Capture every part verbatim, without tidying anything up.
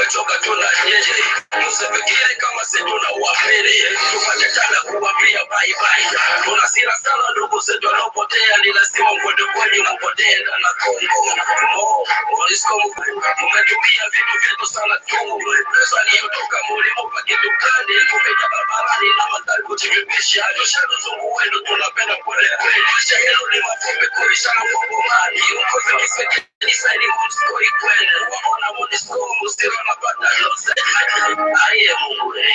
tumechoka tuna nyeri. Usifikiri kama sisi tuna wapili. Tupatana kuambia bye bye. Tuna sira sana ndugu zetu wanaopotea, ni lazima mkwende kweli unapotea na Kongo. Oh, Monisco umetumia vitu vyetu sana tu. Pesa iliyotoka mlimupa kitu gani? Kupita barabarani na mandhari kujivipisha. Tushado zungu wenu tunapenda kule. Maisha yenu ni mafupi kuisha na Kongo mani. Ukoze mseke ni saini Monisco ikwende. Waona Monisco msiro na pata yose. Aye Mungu eh.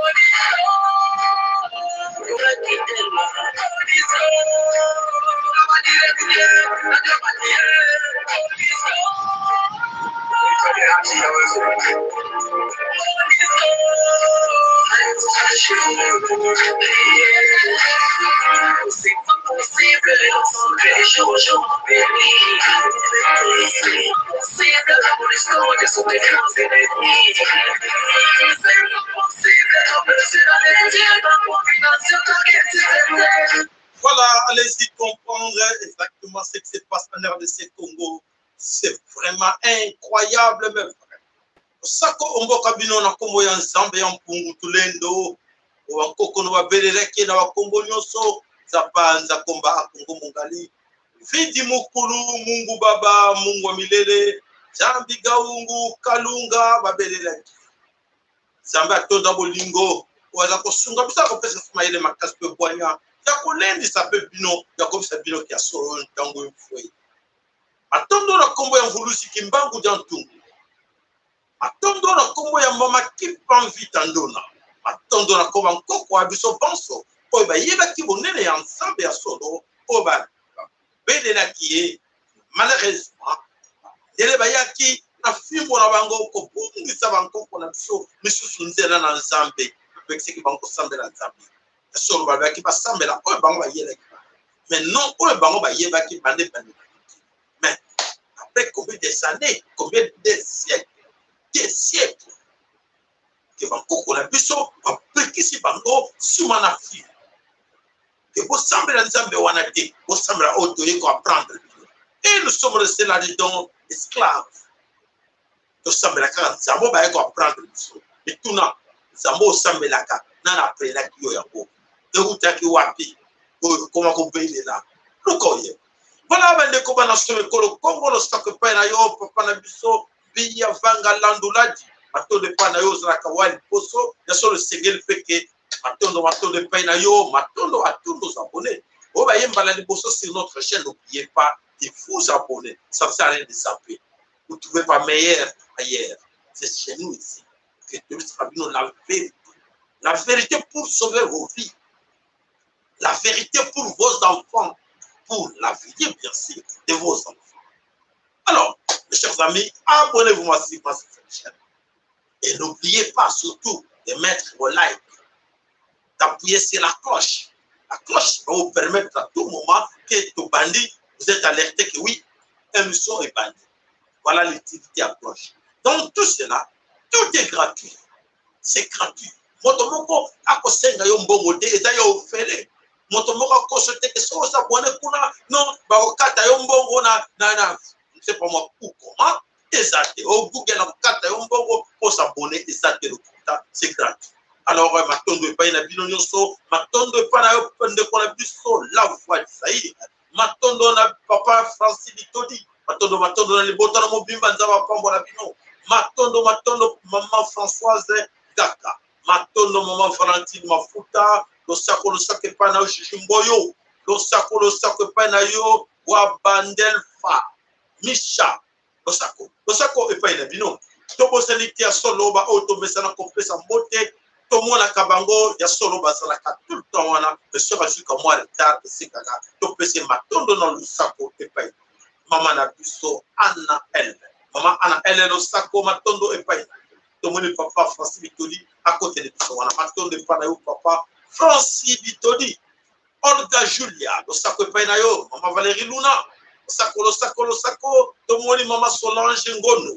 Voilà, allez-y comprendre exactement ce qui se passe en R D C Congo. C'est vraiment incroyable, mes frères. Sako omboka bino na kombo ya Nzambe ya mpungu tulendo wa kokono wa beleleke na wa kombo nyonso zapanza komba akongo mungali vidi mukulu Mungu Baba Mungu wa milele Jambi gaungu kalunga babeleleke Nzambe atonda bolingo wala kosunga bisa ko pesa fuma ile makasi pe bwanya ya kolendi sa pe bino ya ko bisa bino kia soro ntango mfwe atondo na kombo ya mvulusi kimbangu jantungu atondo na kombo ya mama kipamvita ndona atondo na kombo nkoko abiso banso oyo bayeba ki bonene ya Nzambe ya solo oyo babelelaki ye malheureusement ndele bayaki na fimbo na bango kobungisa bankoko na biso misusu nzela na Nzambe pekiseki bango sambela Nzambe solo babaki basambela oyo bango bayelaki mais non oyo bango bayebaki bande bande mais après combien des années combien des siècles des siècles que bankoko na biso bapekisi bango sima na fi que bosambela Nzambe wana te bosambela oyo toyei koapprendre et nous sommes restés là-dedans esclaves tosambelaka Nzambe bayei koapprendre biso etuna Nzambe osambelaka nana aprelaki yo yango eutaki wapi oyo koma kobelela luka oye voilà bandeko bana somo ekolo Kongo losaka epai na yo papa na biso biya vanga landuladi matondo epai na yo ozalaka wa liposo ya solo esengeli peke matondo matondo epai na yo matondo atondo abonné oyo bayembala liboso sur notre chaîne. N'oubliez pas de vous abonner, ça ne sert à rien de zapper. Vous ne trouvez pas meilleur ailleurs, c'est chez nous ici que Dieu sera venu la vérité, la vérité pour sauver vos vies, la vérité pour vos enfants, pour l'avenir bien sûr de vos enfants. Alors, mes chers amis, abonnez-vous massivement sur cette chaîne. Et n'oubliez pas surtout de mettre vos likes, d'appuyer sur la cloche. La cloche va vous permettre à tout moment que tout bandit, vous êtes alerté que oui, émission est bandit. Voilà l'utilité à cloche. Donc tout cela, tout est gratuit. C'est gratuit. Motomoko akosenga yo mbongo de eza yo fele. Motomoko akosote que so s'abonner kuna non bakokata yo mbongo na na na je sais pas moi ou comment exact. Au Google akokata yo mbongo pour s'abonner exact le compta, c'est gratuit. Alors matondo epai na bino nyonso matondo epai na yo ndeko na biso la voix de Saïd matondo na papa Francis Bitodi matondo matondo na libota na mobimba nzaba pambo na bino matondo matondo maman Françoise Gaka matondo maman Valentine Mafuta lo sako lo sako epai na yo Jimboyo lo sako lo sako epai na yo wa Bandel Fa Misha lo sako lo sako epai na bino tobo seliti ya solo ba auto mesana kopesa mbote Tomona kabango ya solo basalaka tout le temps wana mais sera jusqu'à moi retard c'est kaka to pese matondo na lusako epai mama na biso Anna elle mama Anna elle no sako matondo epai tomoni papa Francis Bitoli à côté de biso wana matondo epai na yo papa Francis Bitoli Olga Julia lo sako epai na yo mama Valérie Luna lo sako lo sako lo sako tomoni mama Solange Ngono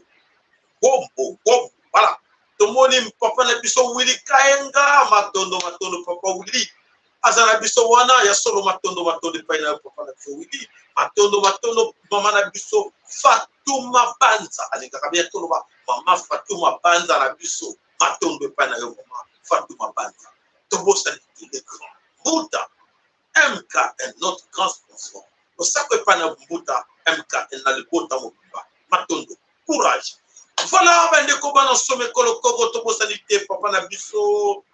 bombo bombo voilà Tomoni papa na biso Willy Kaenga matondo matondo papa Willy azana biso wana ya solo matondo matondo paina papa na wili matondo matondo mama na biso Fatuma Banza alinga kabia tolo ba mama Fatuma Banza na biso matondo paina yo mama Fatuma Banza tobo sa le grand Mbuta M K est notre grand sponsor au sako paina Mbuta M K est na le bota mobiba matondo courage voilà bande ko bana somme kolo kogo tobo sa papa na biso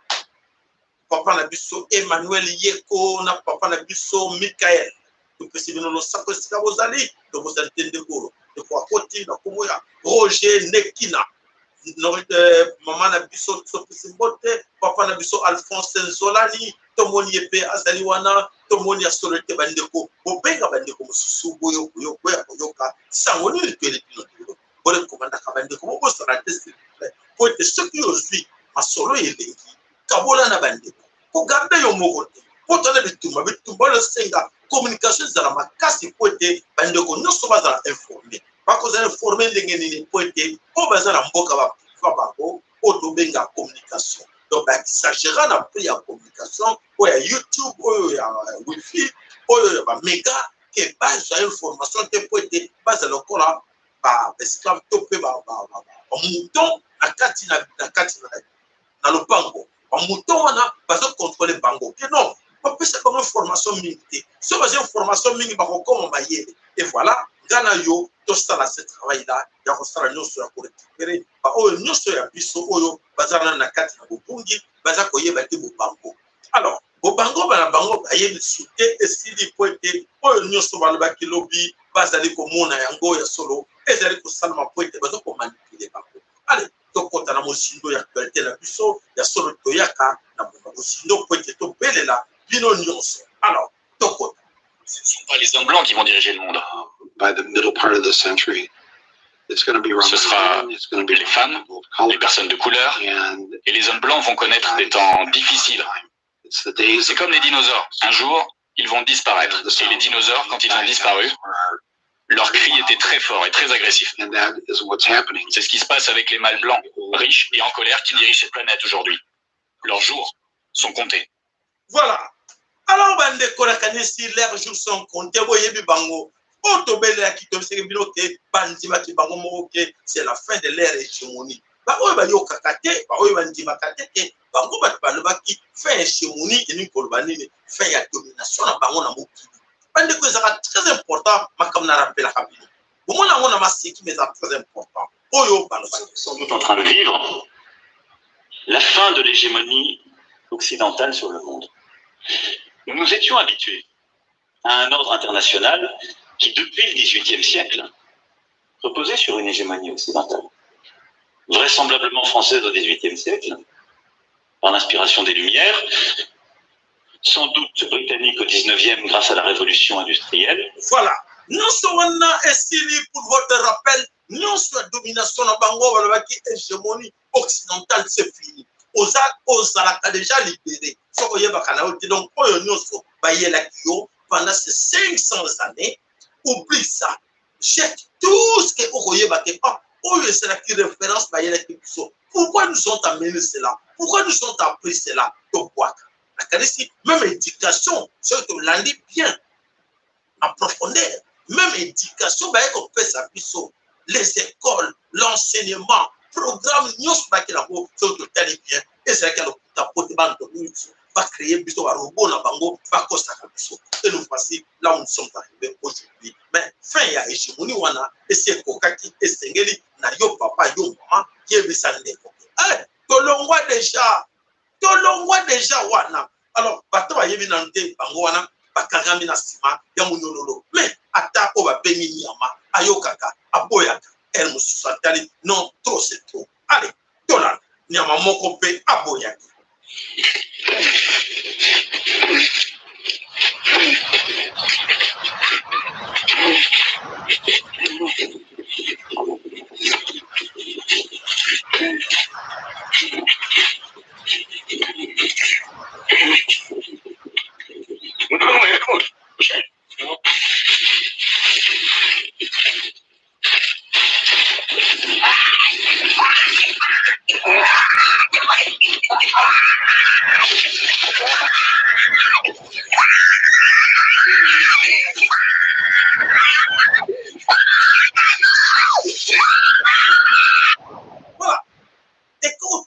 papa na biso Emmanuel Yeko na papa na biso Michael to pesibino lo sako sika bozali to bozali tende koro de kwa koti na kumoya Roger Nekina no mama na biso to pesimbote papa na biso Alphonse Nzolani to moni epe azali wana to moni asolete bandeko bobenga bandeko mususu boyo boyo boyo boyoka sangoni le tele pino bole komanda ka bandeko bo sera test pour être ce qui aujourd'hui masolo yelengi kabola na bandeko ko garde yo mokote po tole bitumba bitumba le senga communication za makasi po ete bandeko nyonso bazala informé bako za informé ndenge nini po ete po bazala mboka ba fa bako oto benga communication donc il s'agira na prix ya communication o ya YouTube o ya wifi o ya ba mega ke base ya information te po ete bazala lokola ba esika topé ba ba mouton na kati na na kati na lopango en mouton wana bazo contrôler bango que non on peut c'est comme formation mingi so bazo formation mingi ba ko comme bayé et voilà gana yo to sala ce travail là ya ko sala nyoso ya ko récupérer ba o nyoso ya biso oyo bazana na kati na bobungi baza ko yeba te bo bango alors bo bango ba bango bayé souté et sili pointé oyo nyoso ba ba kilobi bazali ko mona yango ya solo ezali ko salma pointé bazo ko manipuler bango allez tokota na mosindo ya actualité na biso ya solo toyaka na mosindo pointé to belela bino nyonso alors tokota. Ce ne sont pas les hommes blancs qui vont diriger le monde. By the middle part of the century, it's going to be Ce sera les femmes, les personnes de couleur, et les hommes blancs vont connaître des temps difficiles. C'est comme les dinosaures. Un jour, ils vont disparaître. Et les dinosaures, quand ils ont disparu, leur cri était très fort et très agressif. C'est ce qui se passe avec les mâles blancs, riches et en colère, qui dirigent cette planète aujourd'hui. Leurs jours sont comptés. Voilà. Alors, bande korakanisi leurs jours sont comptés. Boyebi bango. Otobele ya kitoseke biloke bandima ki bango moke c'est la fin de l'ère hégémonie. Ba oyo ba yokakate, ba oyo bandima katete, bango ba balobaki fin hégémonie et ni kolbanini fin ya domination na bango na mokili. Bande ko ezaka très important makam na rappela kabino. Bomona ngona masiki mais c'est très important. Oyo balobaki sont nous en train de vivre la fin de l'hégémonie occidentale sur le monde. Nous nous étions habitués à un ordre international qui, depuis le dix-huitième siècle, reposait sur une hégémonie occidentale. Vraisemblablement française au dix-huitième siècle, par l'inspiration des Lumières, sans doute britannique au dix-neuvième grâce à la révolution industrielle. Voilà. Nous sommes ici pour votre rappel, nous sommes la domination de Bango, hégémonie occidentale, c'est fini. Oza, Oza a déjà libéré. Donc, pendant ces cinq cents années, oublie ça. Jette tout ce que vous voyez. C'est la référence. Pourquoi nous ont amené cela? Pourquoi nous ont appris cela? Même éducation, c'est que l'on dit bien, en profondeur. Même éducation, les écoles, l'enseignement, programme, nous sommes bien. Et c'est que nous va créer un robot na bango va costa kabiso et nous voici là où nous sommes arrivés aujourd'hui mais fin ya hégémonie wana et c'est kokaki et sengeli na yo papa yo maman yebisa ndeko eh tolongwa déjà tolongwa déjà wana alors bato ba yebi na nte bango wana bakangami na sima ya munololo mais ata o ba bengi nyama ayokaka aboyaka elle mususatali non trop c'est trop allez tola nyama moko pe aboyaka.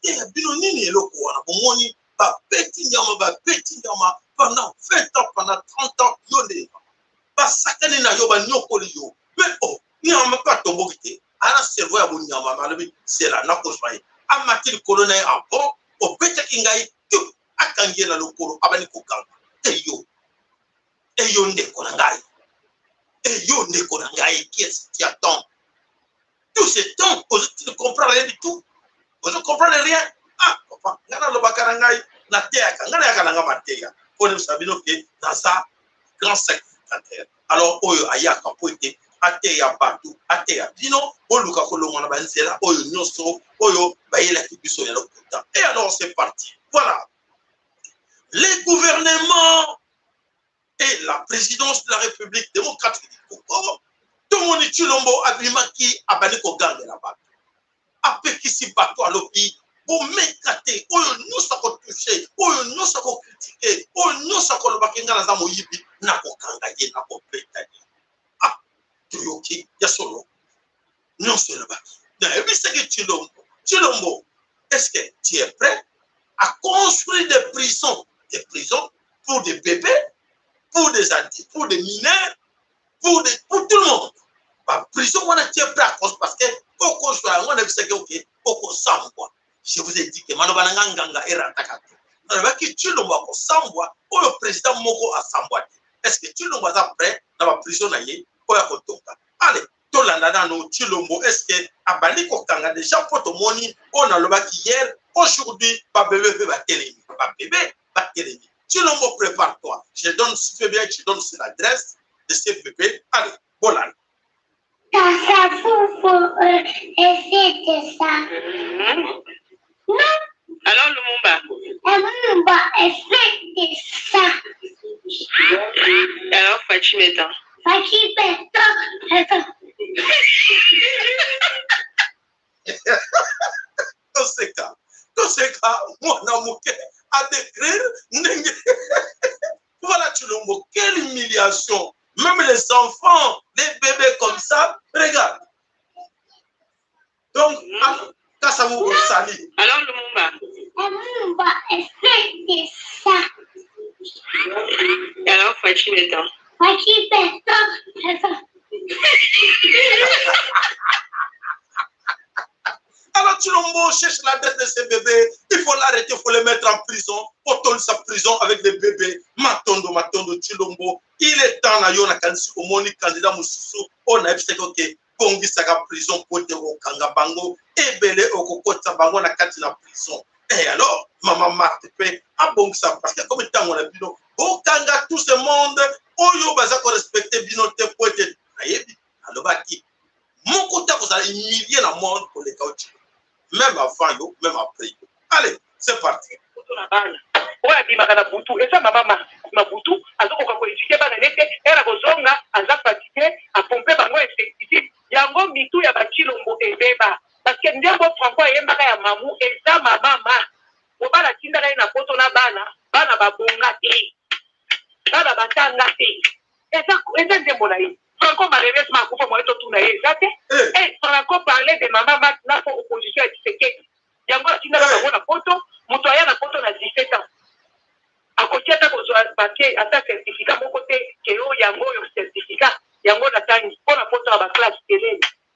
kote bino nini eloko wana bomoni ba petit nyama ba petit nyama pendant vingt ans pendant trente ans yonde ba sakane na yo ba nyokoli yo mais oh nyama pas tombokite ana cerveau ya bon nyama malobi c'est la na koswaye amati colonel a bon o pete kingai tu akangie na lokolo abani kokanga eyo eyo ndeko na ngai eyo ndeko na ngai qui est qui attend tout ce temps tu ne comprends rien du tout vous ne comprenez rien ah papa ngana lo bakara ngai na teka ngana ya kana ngama teka pour sabino ke dans ça grand sacrificateur alors oyo ayaka poete ateya partout ateya bino oluka kolonga na banzela oyo nyoso oyo bayela kibiso ya lokuta et alors c'est parti voilà les gouvernements et la présidence de la République démocratique du Congo tout le monde Tshilombo abimaki abani ko garder là-bas après qui si bateau à l'opi pour mekate oyo nyosa ko toucher oyo nyosa ko critiquer oyo nyosa ko lobakenga na za moyibi na ko kangaye na ko petani ah tuyoki ya solo nyoso le baki na ebi c'est que Tshilombo Tshilombo est-ce que tu es prêt à construire des prisons des prisons pour des bébés pour des adultes pour des mineurs pour des pour tout le monde la prison on a été prêt à construire parce que au choix on a vu c'est que ok au sambwa je vous ai dit que manobana nganga era takatu na ba ki Tshilombo ko sambwa o le président moko a sambwa est-ce que Tshilombo est prêt dans la prison na ye ko ya kotoka allez to landa na no Tshilombo est-ce que abali ko kanga déjà poto moni on a le ba ki hier aujourd'hui ba bébé ba télémi ba bébé ba télémi Tshilombo prépare-toi je donne si tu veux bien je donne l'adresse de ce bébé allez voilà. Ça faut essayer de ça. Non. Alors Lumumba. Lumumba, essaye de ça. Alors Fatimeta. Fatimeta. Dans ce cas, dans ce cas, moi n'amouré à décrire. Voilà Tshilombo, quelle humiliation. Même les enfants, les bébés comme ça, regarde. Donc, quand ça vous salue. Alors, Lumumba. Lumumba, essaye de ça. Alors, Fatimeta. Fatimeta. Alors, Tshilombo cherche la dette de ces bébés. Il faut l'arrêter, il faut les mettre en prison. Autour de sa prison avec des bébés. Matondo, Matondo, Tshilombo. Il est temps, na yo na kanisi omoni candidat mususu. On a vu que Kongi saka prison pour te okanga bango. Ebele okokota bango na kati na prison. Et alors, maman Marthe pe abong ça parce que comme temps on a bino okanga tout ce monde. Oyo baza ko respecter bino te poete. Ayebi. Alobaki. Mon côté vous allez humilier la monde pour les caoutchoucs. Même avant yo, même après yo. Allez, c'est parti. Ouais, puis ma butu, et ça ma maman, ma butu, azo ko ko étudier ba nete, era ko zonga, aza fatigué, a pomper bango insecticide. Yango mitu ya ba Tshilombo ebeba. Parce que ndembo franco yembaka ya mamu, eza ma mama. Obala tinda na poto na bana, bana ba bonga te. Bana batanga te. Eza eza ndembo na yi. Franco malheureusement akufa mo eto tuna ye, zate. Eh, Franco parlait de maman maintenant pour opposition à Tshisekedi. Yango tinda na na poto, mutu aya na poto na dix-sept ans. À côté de votre papier, à ta certificat, mon côté, que yo yango yo certificat, yango na tangi, pour la photo à la classe télé.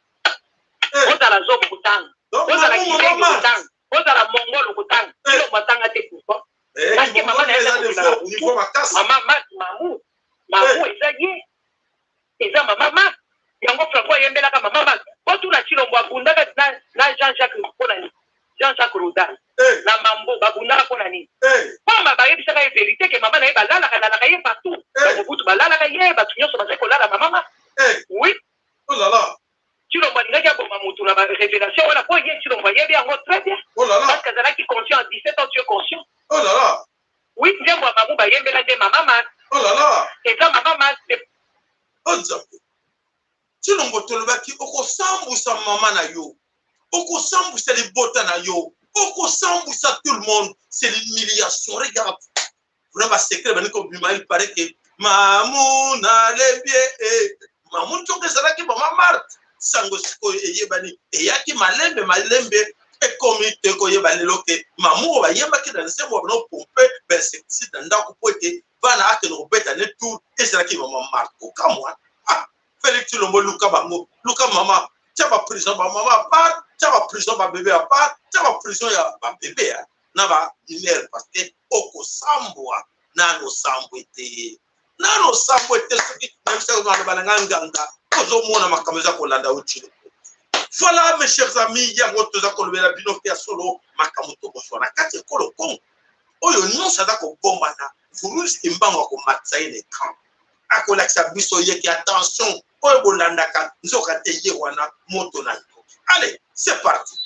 Vous à la zone boutan, vous à la Guinée boutan, vous à la Mongol boutan, vous à Matanga te pourquoi? Parce que maman est là au niveau ma casse. Maman, maman, maman, et ça y est. Et ça, maman, yango Franco yembela ka maman, quand tout la Tshilombo abunda na Jean-Jacques Mponani, Jean-Jacques Rodin. Na mambo babunda ko nani mama ba yebisa ka vérité que maman na yeba lala kana la kaye partout ba butu ba lala kaye ba tunyo so ba se ko lala mama oui oh là là Tshilombo ndinga ya bomba mutu na ba révélation wala ko ye Tshilombo yebi yango très bien oh là là parce que zala qui conscient à dix-sept ans tu es conscient oh là là oui ndembo mamu ba yembela de mama oh là là et ça maman c'est oh Nzambe Tshilombo tolobaki okosambusa mama na yo okosambusa libota na yo. Oko sambusa tout le monde, c'est l'humiliation. Regarde, vraiment secret, il paraît que Mamoun a les biais. Mamoun toke salaki maman Marthe. Sango siko eye bani. Et yaki malembe malembe. Et comme il te koyeba lelo ke mamu ba yeba ki dans ce moment pomper ben c'est dans ndako po ete bana ake no beta ne tout et c'est là qui maman marco kamwa ah Félix Tshilombo luka bango luka mama tia ba prison ba mama à part tia ba prison ba bébé à part tia ba prison ya ba bébé na ba mineur parce que oko sambwa na no sambwete na no sambwete soki même ça on ba nganga ozo mona makameza ko landa utilo. Voilà mes chers amis, il y a votre zakolobela bino pe solo makamoto ko sona kati kolo kon oyo non sada ko bombana vurus imbango ko matsaye l'écran akola sa biso yeki attention oyo bolandaka nzoka te ye wana moto na yo. Allez, c'est parti.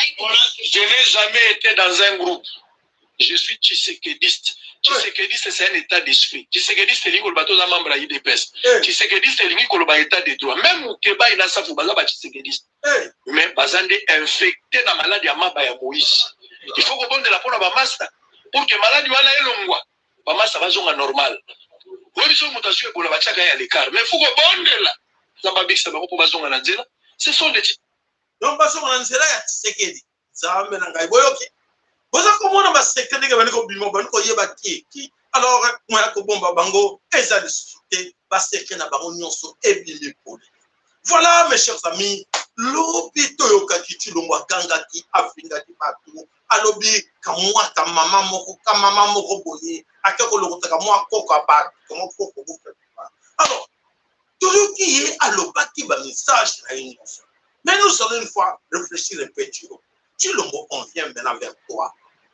Je n'ai jamais été dans un groupe. Je suis tshisekediste. Tshisekediste, c'est un état d'esprit. Tshisekediste, c'est l'école bateau d'un membre à I D P S. Tshisekediste, c'est l'école bateau état de droit. Même au Québec, il a ça pour baza tshisekediste. Mais bazande infecté dans maladie à Maba ya Moïse. Il faut qu'on de la peau à Bamasta pour que maladie wana elongwa. Bamasta va zonga normal. Oui, ils sont mutation pour la bachaka ya l'écart. Mais il faut qu'on bonde là. Zamba biksa ba pour bazonga na nzela. Ce sont des non bazonga na nzela ya Tshisekedi. Zamba na ngai boyoki. Vous avez comment ba secret que baniko bimo baniko yeba ki ki alors moi ko bomba bango eza de société ba secret na bango nyonso ebile pole. Voilà mes chers amis, l'obito yoka kitu longwa ganga ki afinga ki partout alobi kamwa ka mama moko ka mama moko boye akeko lokota ka moi koko ba comment koko vous faites pas. Alors tout qui est aloba ki ba message na une. Mais nous allons une fois réfléchir un peu tu Tshilombo, on vient maintenant vers toi.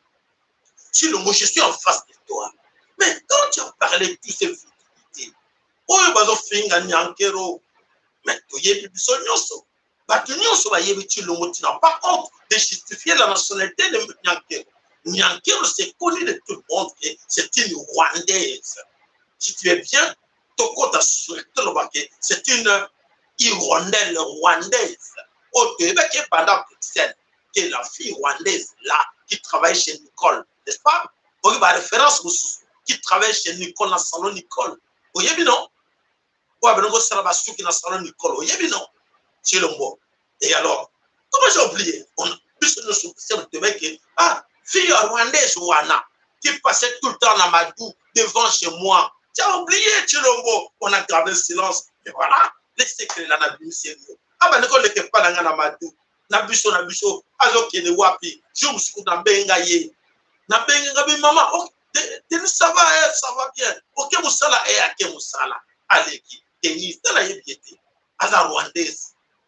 Tshilombo, je suis en face de toi. Mais quand tu as parlé de toutes ces futilités, oh, bazo finga nyankero, mais tu y es biso nyonso. Bah, tu nyonso ba yebi Tshilombo, tu n'as pas honte de justifier la nationalité de Nyankero. Nyankero, c'est connu de tout le monde que c'est une Rwandaise. Si tu es bien, Toko t'a souhaité c'est une Irlandaise rwandaise. Au Québec, et pendant Bruxelles, qui est la fille rwandaise là, qui travaille chez Nicole, n'est-ce pas? Vous avez une référence qui travaille chez Nicole dans le salon Nicole. Vous voyez bien, non? Vous avez une salabasou qui dans le salon Nicole. Vous voyez bien, non? Tshilombo. Et alors, comment j'ai oublié? On a plus de soupçons de mec, ah, fille rwandaise Wana, qui passait tout le temps dans Madou, devant chez moi. Tu as oublié, Tshilombo. On a gardé le silence. Et voilà, les secrets là, n'a sérieux. Ah, ben, Nicole n'est pas dans Madou. Na biso na biso azo kene wapi je me suis na benga ye na benga bi mama oh de ça va ça va bien OK musala e ake musala aleki tennis de la yebité aza rwandaise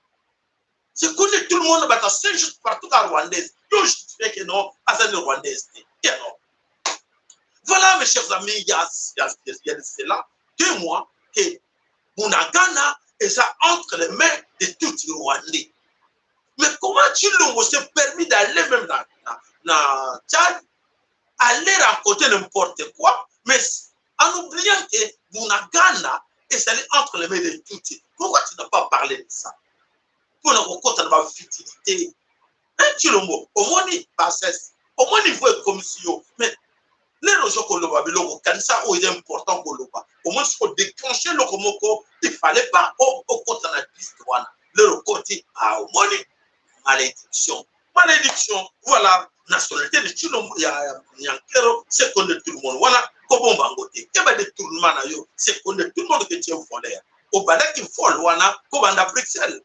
c'est connu tout le monde bata c'est juste partout à rwandaise yo je sais que non aza de rwandaise et alors voilà mes chers amis il y a il y a cela deux mois que Bunagana est ça entre les mains de tout Rwandais. Mais comment Tshilombo s'est permis d'aller même dans, dans, dans Tchad, aller raconter n'importe quoi, mais en oubliant que Bunagana est allé entre les mains de Tutsi. Pourquoi tu n'as pas parlé de ça? Pour ne raconter la futilité. Hein, Tshilombo, au moins il passe, au moins il voit comme si mais les gens qui ont fait ça, c'est important pour le au moins il faut déclencher le comoko, il ne fallait pas au côté de la histoire. Le côté, ah, au moins malédiction. Malédiction, voilà, nationalité de Tshilombo, il y a Nyankero, c'est qu'on est tout le monde. Voilà, comment on va voter. Qu'est-ce que tout le monde, c'est qu'on est tout le monde qui tient volé. Au balai qui vole, voilà, comme on a Bruxelles.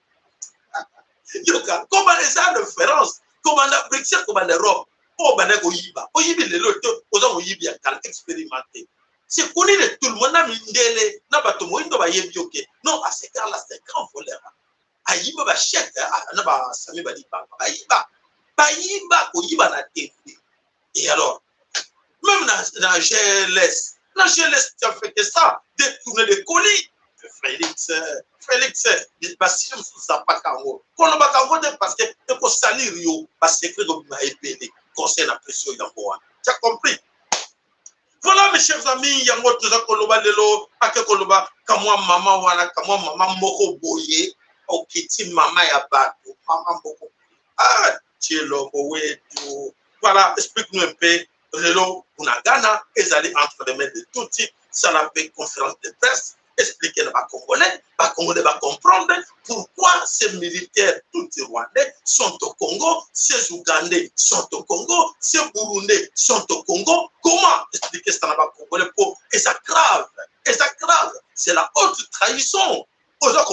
Comment les a référence, comme on a Bruxelles, comme on a Europe. Au balai Oyiba. Oyibi, les autres, aux gens Oyibi, à expérimenté. C'est connu de tout le monde, n'a mindele, n'a pas tout le monde, n'a pas yebi, non, à ces cas-là, c'est grand voleur. Ayiba ba chèque na ba sami ba di ba ayiba ba yiba ko yiba na T V. Et alors même dans dans G L S dans G L S tu as fait que ça détourner des colis Félix Félix ba si je ça pas kango kono ba kango parce que de ko salir yo parce que ko ba épelé conseil la pression yango tu as compris. Voilà mes chers amis yango tuza koloba lelo ake koloba kamwa mama wana kamwa mama moko boye au kiti mama ya bato mama moko ah Tshilombo wetu. Voilà, explique-nous un peu lelo Bunagana ezali entre les mains de tout type ça l'a fait conférence de presse expliquer aux Congolais, les Congolais vont comprendre pourquoi ces militaires tout rwandais sont au Congo, ces Ougandais sont au Congo, ces Burundais sont au Congo. Comment expliquer ça aux Congolais pour et ça grave, et ça grave, c'est la haute trahison. Voilà,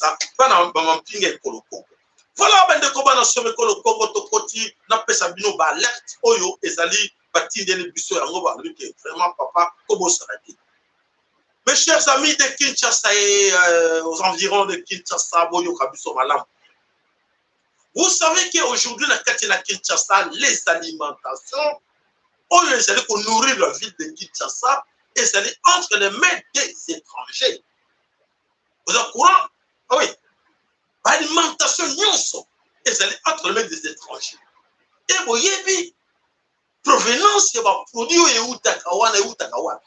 ben de combat na somme ko le Congo to koti na pesa bino ba alerte oyo ezali batindeli biso yango ba luke vraiment papa kobo sarati. Mes chers amis de Kinshasa et euh, aux environs de Kinshasa boyo kabiso malam. Vous savez qu'aujourd'hui na kati na Kinshasa les alimentations oyo ezali ko nourrir la ville de Kinshasa ezali entre les mains des étrangers. Vous êtes au courant? Ah oui. L'alimentation nyonso ezali entre les mains des étrangers. Et boyebi provenance ya ba produit eutaka wana eutaka wana.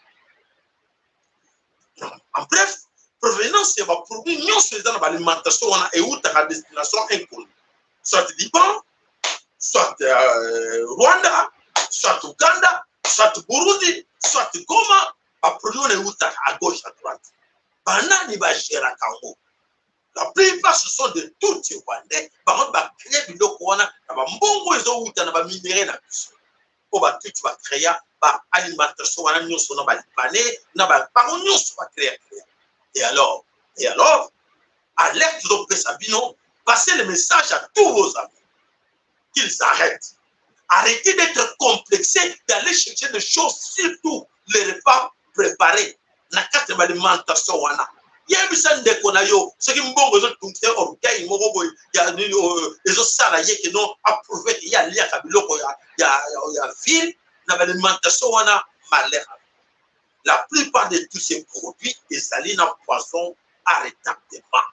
En bref, provenance ya ba produit nyonso ezali na alimentation wana eutaka destination inconnue. Soit Liban, soit euh, Rwanda, soit Uganda, soit Burundi, soit Goma, ba produit wana eutaka à gauche à droite. Banani ba gera kango. La plupart ce sont de tout Rwandais, par contre, va créer du locoana, va mbongo ils ont eu dans minéraux na biso. On va tout va créer, va alimentation, on a nous sur va paner, na va par nous va créer. Et alors, et alors, alerte de Sabino, passez le message à tous vos amis qu'ils arrêtent. Arrêtez d'être complexés, d'aller chercher des choses, surtout les repas préparés. Na carte d'alimentation wana. Yebisa ndeko na yo ce qui mbongo zo tunte orgueil moko boy ya ni ezo sala yeke no approuver ya lia kabiloko ya ya ya ville na alimentation wana malheur. La plupart de tous ces produits ezali na poison arrêtablement.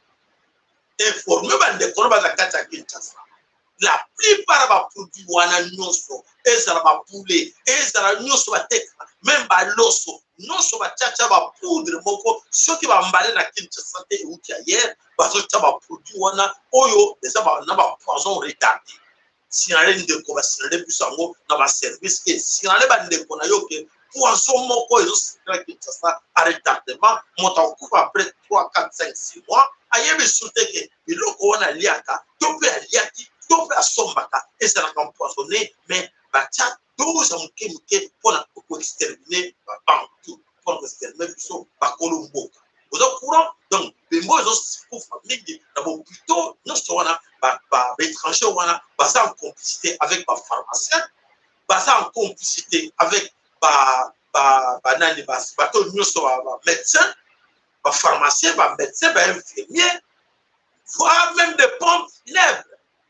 Informé ba ndeko na ba zakata Kinshasa. La plupart ba produits wana nyonso ezala ba poulet ezala nyonso ba teka même ba loso non sur la tchatcha va poudre moko ceux qui va emballer la Kinshasa et ou hier parce que ça va produire wana oyo les ça va na ba poison retardé si on allait de ko va si on allait plus en na ba service et si on allait ba de ko na yo que poison moko ezo la Kinshasa à retardement monta coupe après trois quatre cinq six mois ayebe sauté que biloko wana liaka to pe aliaki to pe asombaka et ça va empoisonner mais ba tchat douze en kémique pour la pour exterminer partout pour exterminer biso ba Colombo. Vous êtes courant donc les mots pour famille d'abord plutôt non wana ba ba étranger wana ba ça en complicité avec ba pharmacien ba ça en complicité avec ba ba ba nani ba ba to nyonso ba médecin ba pharmacien ba médecin ba infirmier voire même des pompes funèbres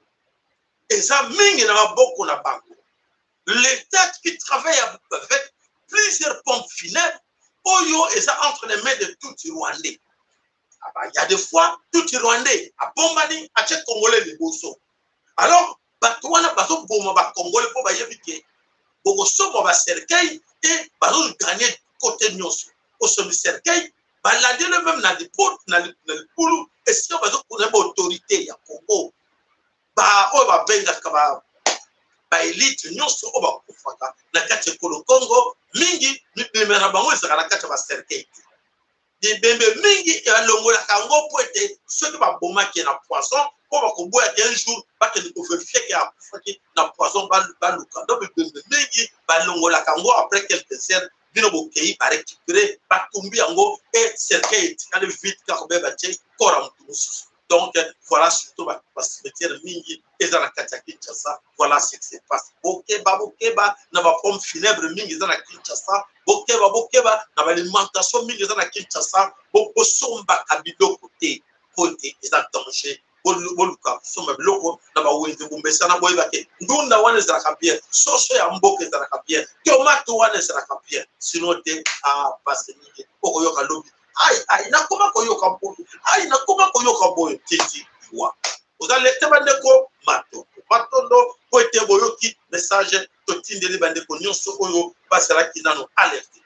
et ça mingi na beaucoup na banque. L'État qui travaille avec plusieurs pompes funèbres, Oyo et ça entre les mains de tout Rwandais. Il y a des fois, tout Rwandais, à Bombani, à Tchèque Congolais, les Bosso. Alors, Batouana, Bato Boma, Congolais, pour Bayevike, Bogoso, Boba Serkei, et Bato gagner côté Nyonso. Au sommet Serkei, Balade le même dans les portes, dans les poulous, et si on va dire qu'on a une autorité, il y a Congo, Bah, on va bien la ba elite nyonso o ba kufaka na kati ko Congo mingi mibembe na bango ezaka na kati ba cercueil de bembe mingi ya longola kango poete ceux qui ba bomaki na poisson ko ba ko boya un jour ba ke ko vérifier que a kufaki na poisson ba ba luka donc bembe mingi ba longola kango après quelques heures bino bo kei ba récupérer ba tumbi yango et cercueil tika de vite ka ko be ba tche koram musu. Donc, voilà surtout le cimetière Mingi et dans la Kinshasa. Voilà ce qui se passe. Bokeba, Bokeba, n'a pas pomme funèbre Mingi dans la Kinshasa. Bokeba, Bokeba, n'a pas alimentation Mingi dans la Kinshasa. Boko somba kabido côté, côté, ils ont danger. Boluka, somba bloko, n'a pas oué de bombessa, n'a pas évacué. Ndunda wane zara kapien, soso ya mboke zara kapien, tomato wane zara kapien. Sinon, t'es à passer Mingi, Oko yoka lobby. Aïe, aïe, na comment qu'on yoka boy, aïe, na comment qu'on yoka boy, titi, wa. Vous allez te bandeko, mato, matondo, poete boyoki, message, totinde li bandeko, nyonso oyo, basera ki nano alerte.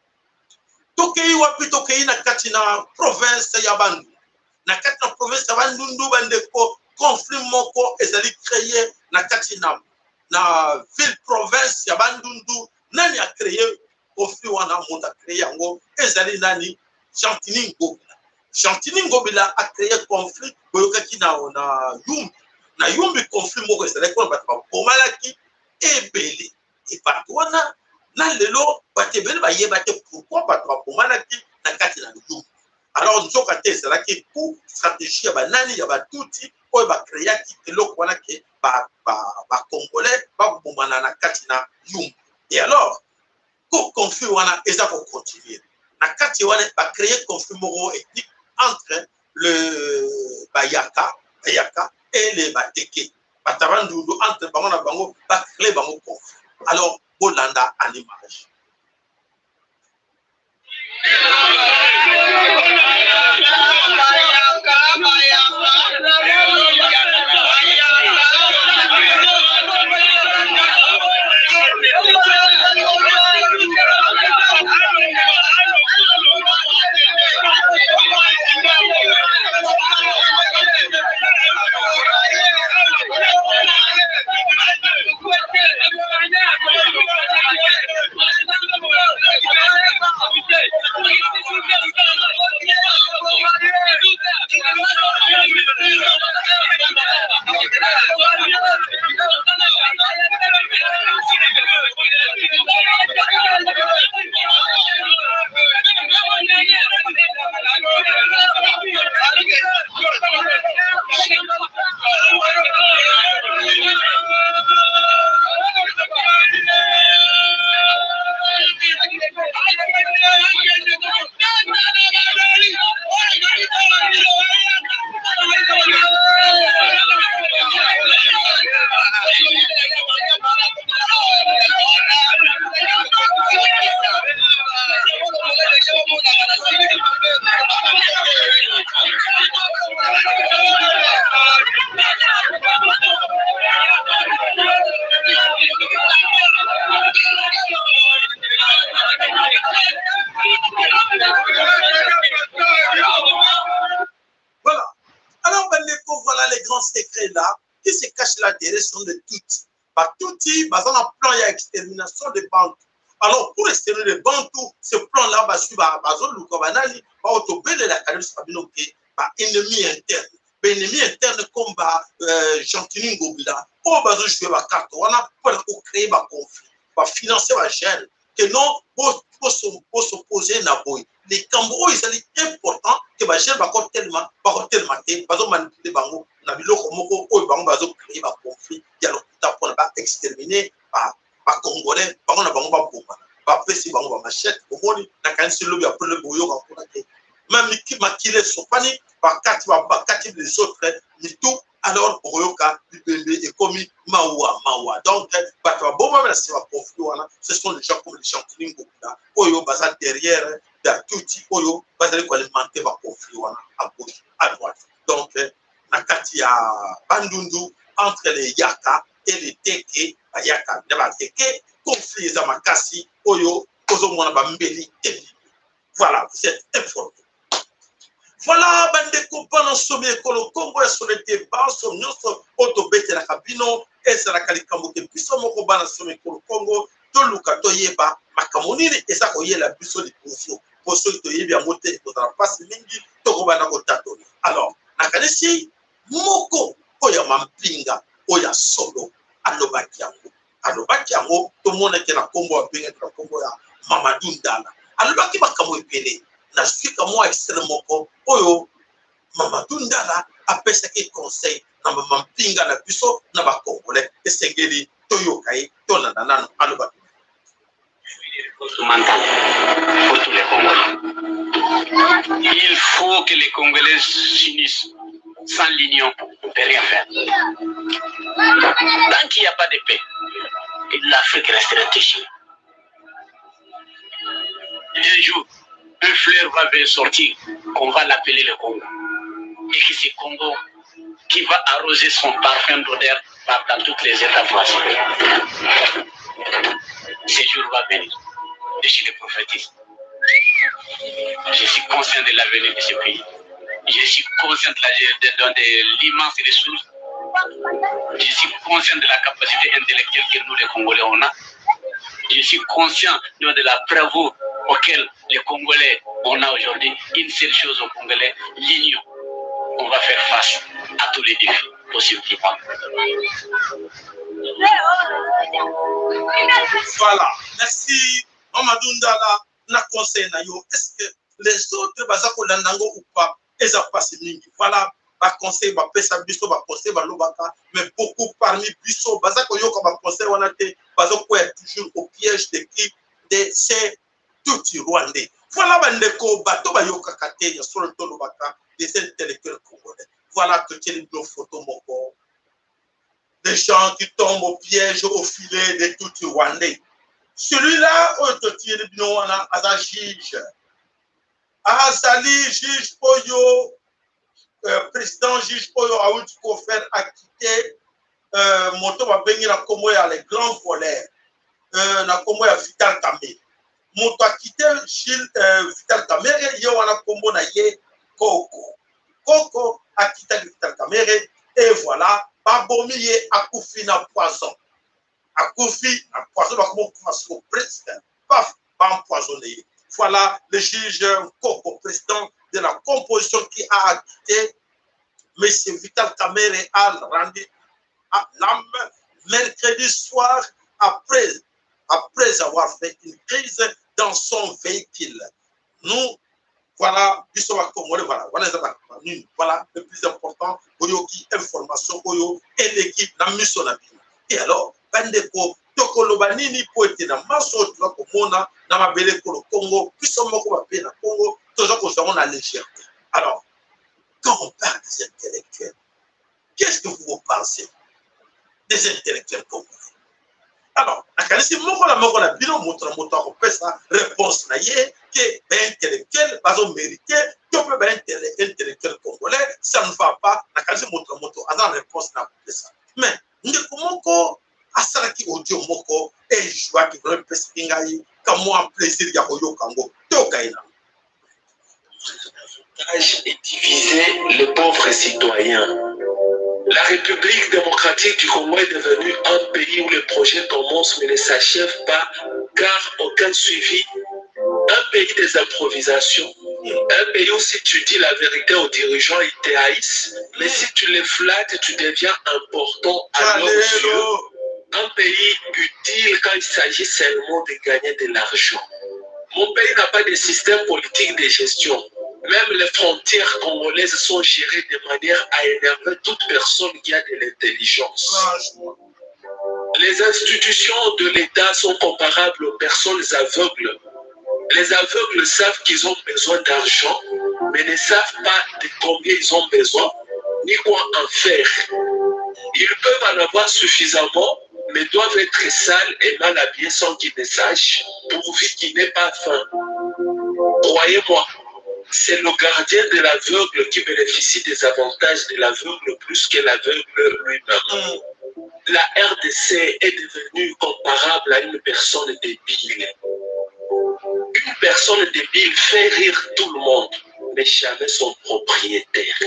Tokei wapi tokei na kati na province ya Bandundu. Na kati na province ya Bandundu bandeko, conflit moko ezali créé na kati na na ville province ya Bandundu, nani a créé conflit wana monta créé yango ezali nani Chantini Ngobila. Chantini Ngobila a créé un conflit qui na na Yumbi. Na Yumbi conflit moko c'est qu'on va pas Pomalaki et Belé. Et par toi na na lelo bate bele ba yebate pourquoi pas toi Pomalaki na kati na Yumbi. Alors nous sommes c'est là qui pour stratégie ya banani ya batuti ko ba créer qui eloko wana ke ba ba ba congolais ba bomana na kati na Yumbi. Et alors ko conflit wana eza ko continuer. Na kati wana ba créer conflit moro ethnique entre le Bayaka, Bayaka et les Bateke. Batarandoudou entre bango na bango ba créer bango conflit. Alors Bolanda à l'image. De Tutsi. Bah, Tutsi, bah, on a un plan d'extermination des Bantous. Alors, pour exterminer les Bantous, ce plan-là va suivre à zone Lukabanali, va autober de la carrière Sabinoke, bah, ennemi interne. Bah, ennemi interne comme bah, euh, Chantini Ngobila, pour bah, jouer ma carte, on a pour créer un conflit, pour financer ma chaîne, que non, pour s'opposer à Boy. Les Cambros, ils sont importants, que ma chaîne va tellement, va tellement, va manipuler Bango. Na biloko moko oyo bango bazo créer ba conflit ya lokuta pour ba exterminer ba ba congolais bango na bango ba bomba ba pesi bango ba machette omoni na kanisi lobi après le boyo ka kona ke même qui makile sopani ba kati ba ba kati les autres mitu alors boyoka libende et commis mawa mawa donc ba ba bomba mais c'est ba conflit wana ce sont les gens comme les Chantini Ngobila oyo baza derrière da Tutsi oyo bazali ko alimenter ba conflit wana à gauche à droite donc na kati ya Bandundu entre les Yaka et les Teke, Yaka, les Teke, conflit za makasi, oyo, ozo mona bambeli, et voilà, vous êtes informés. Voilà, bande compagnon sommet, kolo Congo, et sur le débat, sommet, autobete la cabino, et c'est la calikambo, et puis sommet, kobana sommet, kolo Congo, toluka toyeba, makamonini, et ça, koye la busso de confio, pour ceux qui toyebi à monter, pour la passe mingi, tokobana kotato. Alors, nakanesi, moko oya mampinga oya solo alobaki yango alobaki yango to mona ke na kombo abenga na kombo ya Mamadou Ndala alobaki makambo epele na sika mo extrême moko oyo Mamadou Ndala apesaki conseil na mampinga na biso na ba congolais esengeli toyoka ye to na nana alobaki mental pour tous les Congolais. Il faut que les Congolais s'unissent. Sans l'union, on ne peut rien faire. Tant qu'il n'y a pas de paix, l'Afrique restera déchirée. Un jour, un fleur va venir sortir, qu'on va l'appeler le Congo. Et que c'est Congo qui va arroser son parfum d'odeur dans toutes les étapes. Ce jour va venir. Et je le prophétise. Je suis conscient de l'avenir de ce pays. Je suis conscient de l'immense ressource. Je suis conscient de la capacité intellectuelle que nous, les Congolais, on a. Je suis conscient de la bravoure auquel les Congolais, on a aujourd'hui une seule chose aux Congolais, l'union. On va faire face à tous les défis possiblement. Voilà, merci. Mamadou Ndala, na conseil na yo. Est-ce que les autres bazako landango ou pas, ils ont passé mingi. Voilà, ba conseil, ba pesa biso, ba conseil, ba lobaka, mais beaucoup parmi biso, bazako yo ba conseil wana te, bazako est toujours au piège de qui, de ces tout Rwandais. Voilà, bandeko, bato ba yo kakate, ya sur le lobaka, des intellectuels congolais. Voilà que tu as une photo moko. Des gens qui tombent au piège, au filet de tout Rwandais. Celui-là, tu as un juge. Azali, juge Oyo, euh, président juge Oyo, a eu du faire acquitter euh, Moto va venir à Komoya, les grands voleurs. Euh, na Komoya Vital Kamé. Moto a quitté Gilles euh, Vital Kamé, et yo a Kombo na ye Koko. Koko a quitté Vital Kamé, et voilà, Babomi a Koufi na poison. A Koufi na poison, va comme poison président. Paf, pas empoisonné. Voilà le juge Koko, président de la composition qui a acquitté M. Vital Kamere a rendu l'âme mercredi soir après, après avoir fait une crise dans son véhicule. Nous, voilà, voilà, voilà, voilà le plus important, Oyoki information, Oyo et l'équipe n'a mis son avis. Et alors, Bandeko, Tokoloba nini po ete na maso tuwa komona na mabele kolo Congo, puisque moko ba pe na Congo, toujours qu'on soit en légèreté. Alors, quand on parle des intellectuels, qu'est-ce que vous pensez des intellectuels congolais? Alors, nakanisi moko la moko la bino moto moto ko pesa réponse na ye que ben intellectuel bazo mérité to pe ben intellectuel congolais, ça ne va pas nakanisi moto moto azan réponse na pesa. Mais ndeko moko asalaki audio moko et joie qui veut pesa ngai comme moi plaisir ya koyo kango to kaina. Et diviser les pauvres citoyens. La République démocratique du Congo est devenue un pays où les projets commencent mais ne s'achèvent pas car aucun suivi. Un pays des improvisations. Un pays où si tu dis la vérité aux dirigeants, ils te haïssent. Mais si tu les flattes, tu deviens important à leurs yeux. Un pays utile quand il s'agit seulement de gagner de l'argent. Mon pays n'a pas de système politique de gestion. Même les frontières congolaises sont gérées de manière à énerver toute personne qui a de l'intelligence. Les institutions de l'État sont comparables aux personnes aveugles. Les aveugles savent qu'ils ont besoin d'argent, mais ne savent pas de combien ils ont besoin, ni quoi en faire. Ils peuvent en avoir suffisamment, mais doivent être sales et mal habillés sans qu'ils ne sachent, pourvu qu'ils n'aient pas faim. Croyez-moi, c'est le gardien de l'aveugle qui bénéficie des avantages de l'aveugle plus que l'aveugle lui-même. La R D C est devenue comparable à une personne débile. Une personne débile fait rire tout le monde, mais jamais son propriétaire.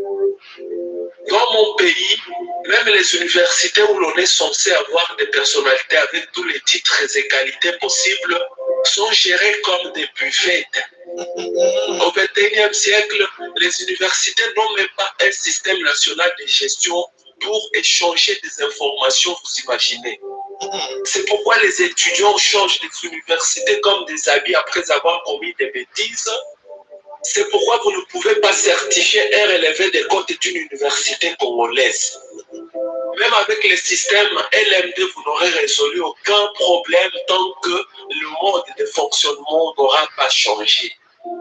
Dans mon pays, même les universités où l'on est censé avoir des personnalités avec tous les titres et qualités possibles sont gérées comme des buffettes. Au vingt et unième siècle, les universités n'ont même pas un système national de gestion pour échanger des informations, vous imaginez. C'est pourquoi les étudiants changent des universités comme des habits après avoir commis des bêtises. C'est pourquoi vous ne pouvez pas certifier un relevé des comptes d'une université congolaise. Même avec le système L M D, vous n'aurez résolu aucun problème tant que le mode de fonctionnement n'aura pas changé.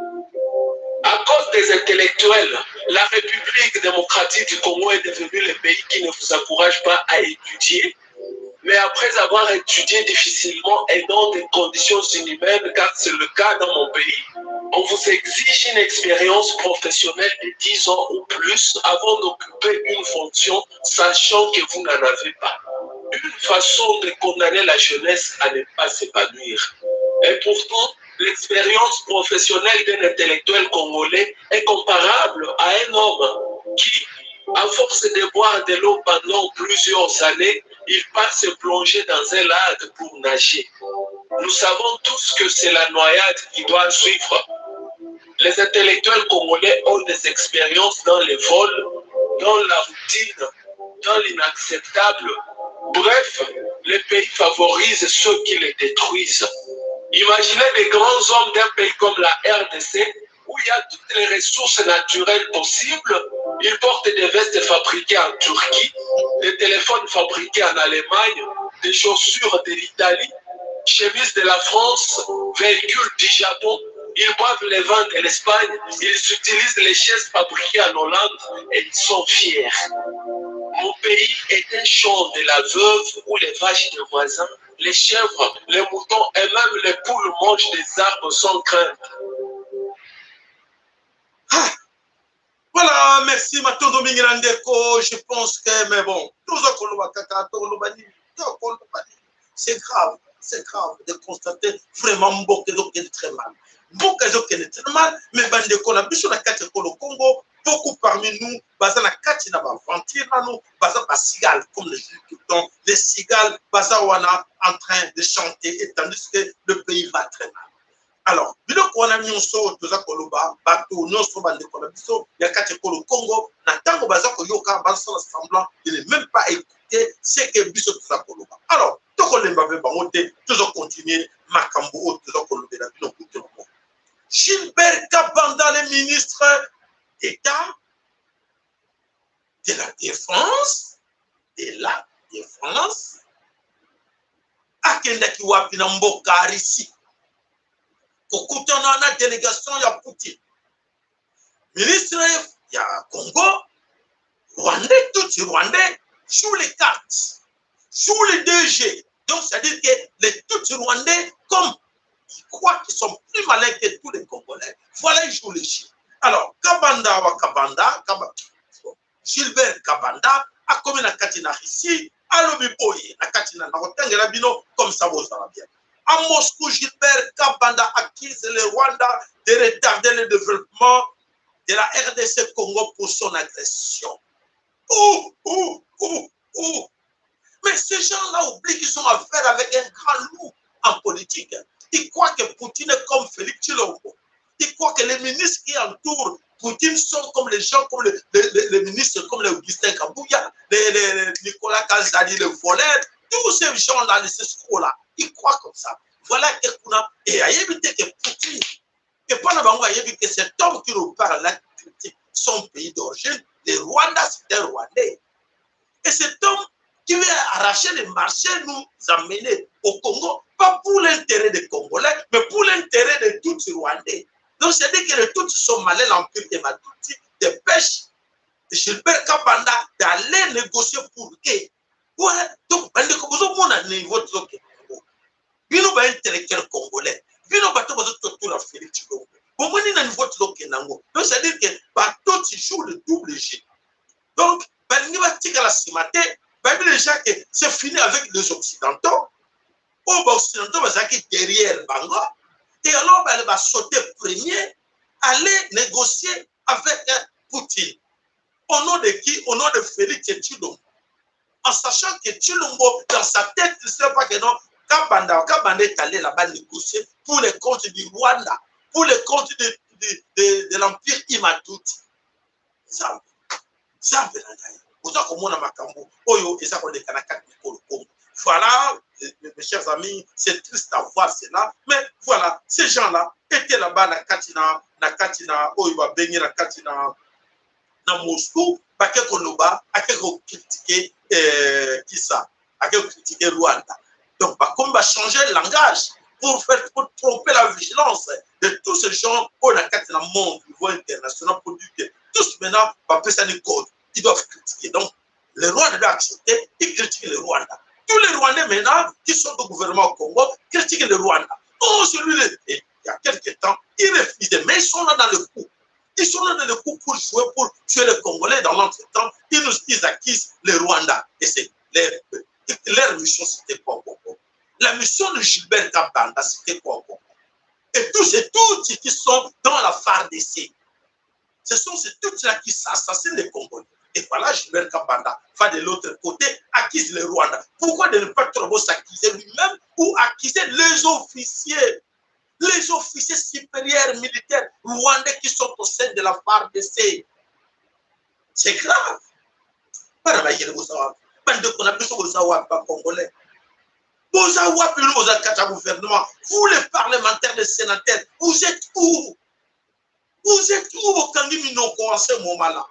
À cause des intellectuels, la République démocratique du Congo est devenue le pays qui ne vous encourage pas à étudier. Mais après avoir étudié difficilement et dans des conditions inhumaines, car c'est le cas dans mon pays, on vous exige une expérience professionnelle de dix ans ou plus avant d'occuper une fonction, sachant que vous n'en avez pas. Une façon de condamner la jeunesse à ne pas s'épanouir. Et pourtant, l'expérience professionnelle d'un intellectuel congolais est comparable à un homme qui, à force de boire de l'eau pendant plusieurs années, il part se plonger dans un lac pour nager. nous savons tous que c'est la noyade qui doit suivre. Les intellectuels congolais ont des expériences dans les vols, dans la routine, dans l'inacceptable. Bref, les pays favorisent ceux qui les détruisent. Imaginez des grands hommes d'un pays comme la R D C, où il y a toutes les ressources naturelles possibles. Ils portent des vestes fabriquées en Turquie, des téléphones fabriqués en Allemagne, des chaussures de l'Italie, chemises de la France, véhicules du Japon. Ils boivent les vins de l'Espagne, ils utilisent les chaises fabriquées en Hollande et ils sont fiers. Mon pays est un champ de la veuve où les vaches des voisins, les chèvres, les moutons et même les poules mangent des arbres sans crainte. Ah, voilà, merci Matondo Mingirandeko. Je pense que, mais bon, c'est grave, c'est grave de constater vraiment beaucoup de très mal. Beaucoup de très mal, mais Bandeko na biso na kati au Congo, beaucoup parmi nous, baza na kati na ba ventir na nous, baza ba cigales comme les gens, les cigales baza wana en train de chanter et tandis que le pays va très mal. Alors, biloko wana nyonso toza koloba bato nyonso bandeko na biso ya kati au Congo na tango baza koyoka baza semblant il n'est même pas écouté ce que biso toza koloba. Alors, tokolemba be bango te toujours continuer makambo o toza kolobela bino kutu. Gilbert Kabanda, le ministre d'État de la Défense, de la Défense, akenda ki wapi na mboka Arisi, kokutana na délégation ya Poutine. Ministre ya Congo, Rwandais, tout Rwandais, sous les cartes, sous les deux G. Donc, c'est-à-dire que les tout Rwandais, comme ils croient qu'ils sont plus malins que tous les Congolais. Voilà, ils jouent les chiens. Alors, Kabanda wa Kabanda, Kabanda, Gilbert Kabanda, a commis la Katina ici, à l'Obiboye, la Katina, na Rotengela Bino, comme ça vous allez bien. À Moscou, Gilbert Kabanda accuse le Rwanda de retarder le développement de la R D C Congo pour son agression. Ouh, ouh, ouh, ouh. Mais ces gens-là oublient qu'ils ont affaire avec un grand loup en politique. Ils croient que Poutine est comme Félix Tshilombo. Ils croient que les ministres qui entourent Poutine sont comme les gens, comme les, les, les, les ministres, comme les Augustin Kabouya, les, les, les Nicolas Kazali, les voleurs, tous ces gens-là, ces escrocs-là, ils croient comme ça. Voilà que Kuna, et à éviter que Poutine, que pendant que cet homme qui nous parle là, critique son pays d'origine, les Rwandais, c'est un Rwandais. Et cet homme qui veut arracher les marchés, nous amener au Congo, pas pour l'intérêt des Congolais, mais pour l'intérêt de tous les Rwandais. Donc, c'est-à-dire que les tous sont malins, l'Empire de Matouti, de pêche, de Gilbert Kabanda, d'aller négocier pour eux. Ouais, donc, vous avez un niveau de l'autre. Vous avez un intellectuel congolais. Vous avez un tout à Félix Tshilombo. Vous avez un niveau de l'autre. Donc, c'est-à-dire que tout joue le double G. Donc, vous avez un simate. Déjà que c'est fini avec les Occidentaux. Aux Occidentaux, ils sont derrière Bango. Et alors, elle va sauter premier, aller négocier avec Poutine. Au nom de qui? Au nom de Félix Tshilombo. En sachant que Tshilombo, dans sa tête, il ne sait pas que non, Kabanda, Kabanda est allé là-bas négocier pour les comptes du Rwanda, pour les comptes de, de, de, de l'Empire Imatouti. Ça, ça, c'est voilà, mes chers amis, c'est triste à voir cela, mais voilà, ces gens-là étaient là-bas na Katina, na Katina, oh, il va baigner na Katina, na Moscou, parce que Koloba a critiqué qui ça, a critiqué Rwanda. Donc, comme il va changer le langage pour faire pour tromper la vigilance de tous ces gens au Katina monde, au niveau international, pour dire que tous maintenant, va passer des codes. Ils doivent critiquer. Donc, les Rwandais doivent accepter, ils critiquent le Rwanda. Tous les Rwandais maintenant qui sont au gouvernement au Congo critiquent le Rwanda. Oh, celui-là, il y a quelques temps, ils refusaient, mais ils sont là dans le coup. Ils sont là dans le coup pour jouer, pour tuer les Congolais. Dans l'entretemps, ils nous ils accusent le Rwanda. Et c'est leur, leur mission, c'était quoi au Congo? La mission de Gilbert Kabanda, c'était quoi au Congo? Et tous et toutes qui sont dans la F A R D C. Ce sont ces toutes-là qui s'assassinent les Congolais. Et voilà, Gilbert Kabanda va de l'autre côté, accuse le Rwanda. Pourquoi de ne pas trop s'accuser lui-même ou accuser les officiers, les officiers supérieurs militaires rwandais qui sont au sein de la F A R D C. C'est grave. Congolais. Gouvernement, vous les parlementaires, les sénateurs, vous êtes où? Vous êtes où au Kangimino en ce moment-là?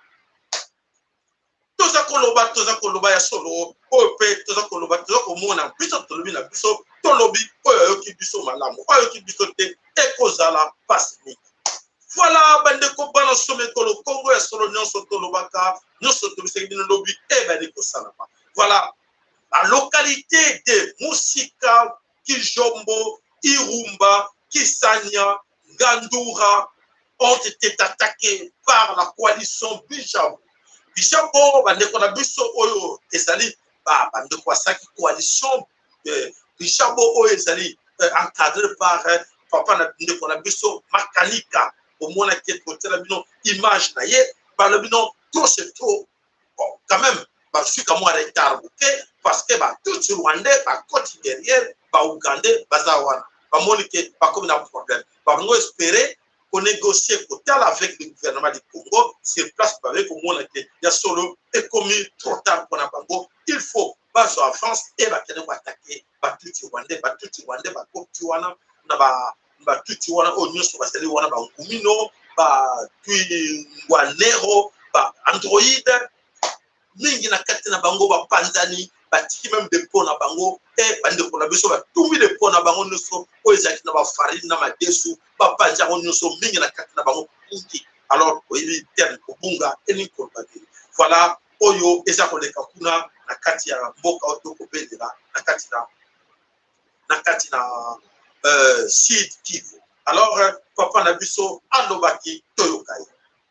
Toza koloba, toza koloba ya solo, ope, toza koloba, toza komona, biso tolobi na biso, tolobi, oyo yoki biso malamu, oyo yoki biso te, ekozala pasini. Voilà, bande ko bana some kolo Congo ya solo nyonso tolobaka, nyonso tobiseki bino lobi, e bande ko salama. Voilà, la localité de Musika, Kijombo, Irumba, Kisanya, Gandura ont été attaqués par la coalition Bijabo. Bijabo, bandeko na biso oyo ezali ba bandeko asaki coalition Bijabo oyo ezali encadré par papa na bandeko na biso Makanika au moins qui est côté la bino image na ye ba le bino trop c'est trop bon quand même ba suis comme un retard parce que ba tout Rwandais ba côté derrière ba Ougandais bazawana ba monique ba comme un problème ba nous espérer qu'on négocie avec le gouvernement du Congo sur place avec au moins il y a solo et commis trop tard pour la Congo il faut pas en France et va attaquer ba tout Rwandais ba tout Rwandais ba côté wana na ba ba tout wana au nyonso ba seli wana ba ngumino ba tui wanero ba android mingi na kati na bango ba panzani ba tiki même des pots na bango et bande ko na biso ba tumi des pots na bango nyonso o ezaki na ba farine na madesu ba panza ko nyonso mingi na kati na bango kungi alors oyebi terme ko bunga eni ko bagiri voilà oyo eza ko leka kuna na kati ya mboka otoko bendela na kati na na kati na euh Sud Kivu. Alors papa na biso alobaki toyokai.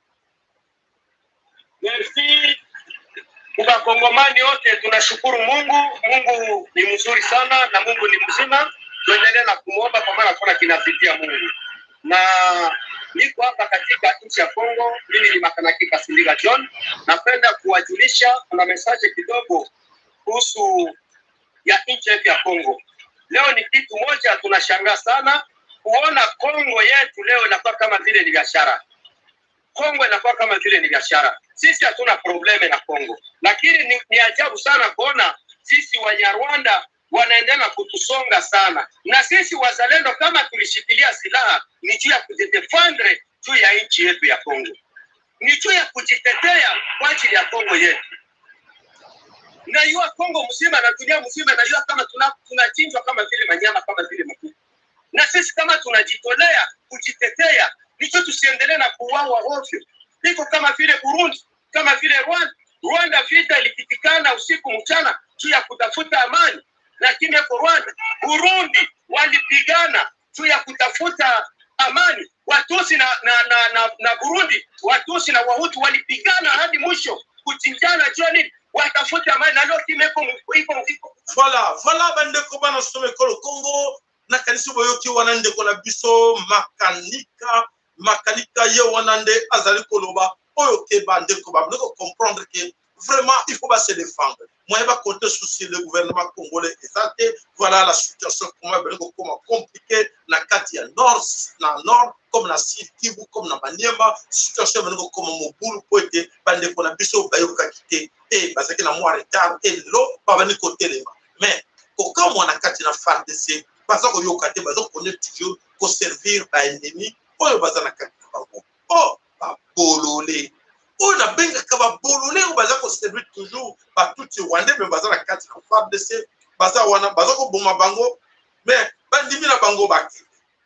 Merci. Kwa Kongomani wote tunashukuru Mungu. Mungu ni mzuri sana na Mungu ni mzima. Tuendelee na kumuomba kwa maana kuna kinafikia Mungu. Na niko hapa katika nchi ya Kongo, mimi ni Makanaki Kasindiga John. Napenda kuwajulisha kuna message kidogo kuhusu ya nchi yetu ya Kongo. Leo ni kitu moja tunashangaa sana kuona Kongo yetu leo inakuwa kama vile ni biashara. Kongo inakuwa kama vile ni biashara. Sisi hatuna probleme na Kongo. Lakini ni, ni ajabu sana kuona sisi Wanyarwanda wanaendelea kutusonga sana. Na sisi wazalendo kama tulishikilia silaha ni juu ya kujidefendre juu ya nchi yetu ya Kongo. Ni juu ya kujitetea kwa ajili ya Kongo yetu. Na yua Kongo mzima na dunia mzima na yua kama tunachinjwa kama vile manyama kama vile makuku. Na sisi kama tunajitolea kujitetea nicho tusiendelee na kuuawa ovyo. Iko kama vile Burundi, kama vile Rwanda. Rwanda vita ilipitikana usiku mchana juu ya kutafuta amani. Lakini kwa Rwanda, Burundi walipigana juu ya kutafuta amani. Watusi na na na na, na Burundi, Watusi na Wahutu walipigana hadi mwisho kuchinjana juu nini? Watafuta amani na leo kimeko iko iko. Voilà, voilà bande ko bana some ko Congo na kanisi boyoki wanande ko na biso Makanika Makanika ye wanande azali koloba oyo ke bande ko ba ko comprendre que vraiment il faut pas se défendre. Moi, il va compter sur le gouvernement congolais. Et ça, voilà la situation comment compliquée. La Katia Nord, la Nord, comme la Sud Kivu, comme la Maniema, situation comme Moboul, pour être bandé pour la Bisso, Bayoka quitté, et parce que la mois retard, et l'eau, pas venir côté les mains. Mais, quand on a Katia F A R D C, parce qu'on y a Katia, parce qu'on est toujours pour servir à l'ennemi, on est basé à Katia. Oh, pas bololé. On a bien qu'à bololé, on va servir toujours par tout le Rwandais, mais basé à la Katia F A R D C, basé à Wana, basé au Boma Bango, mais bandimi na Bango Baki.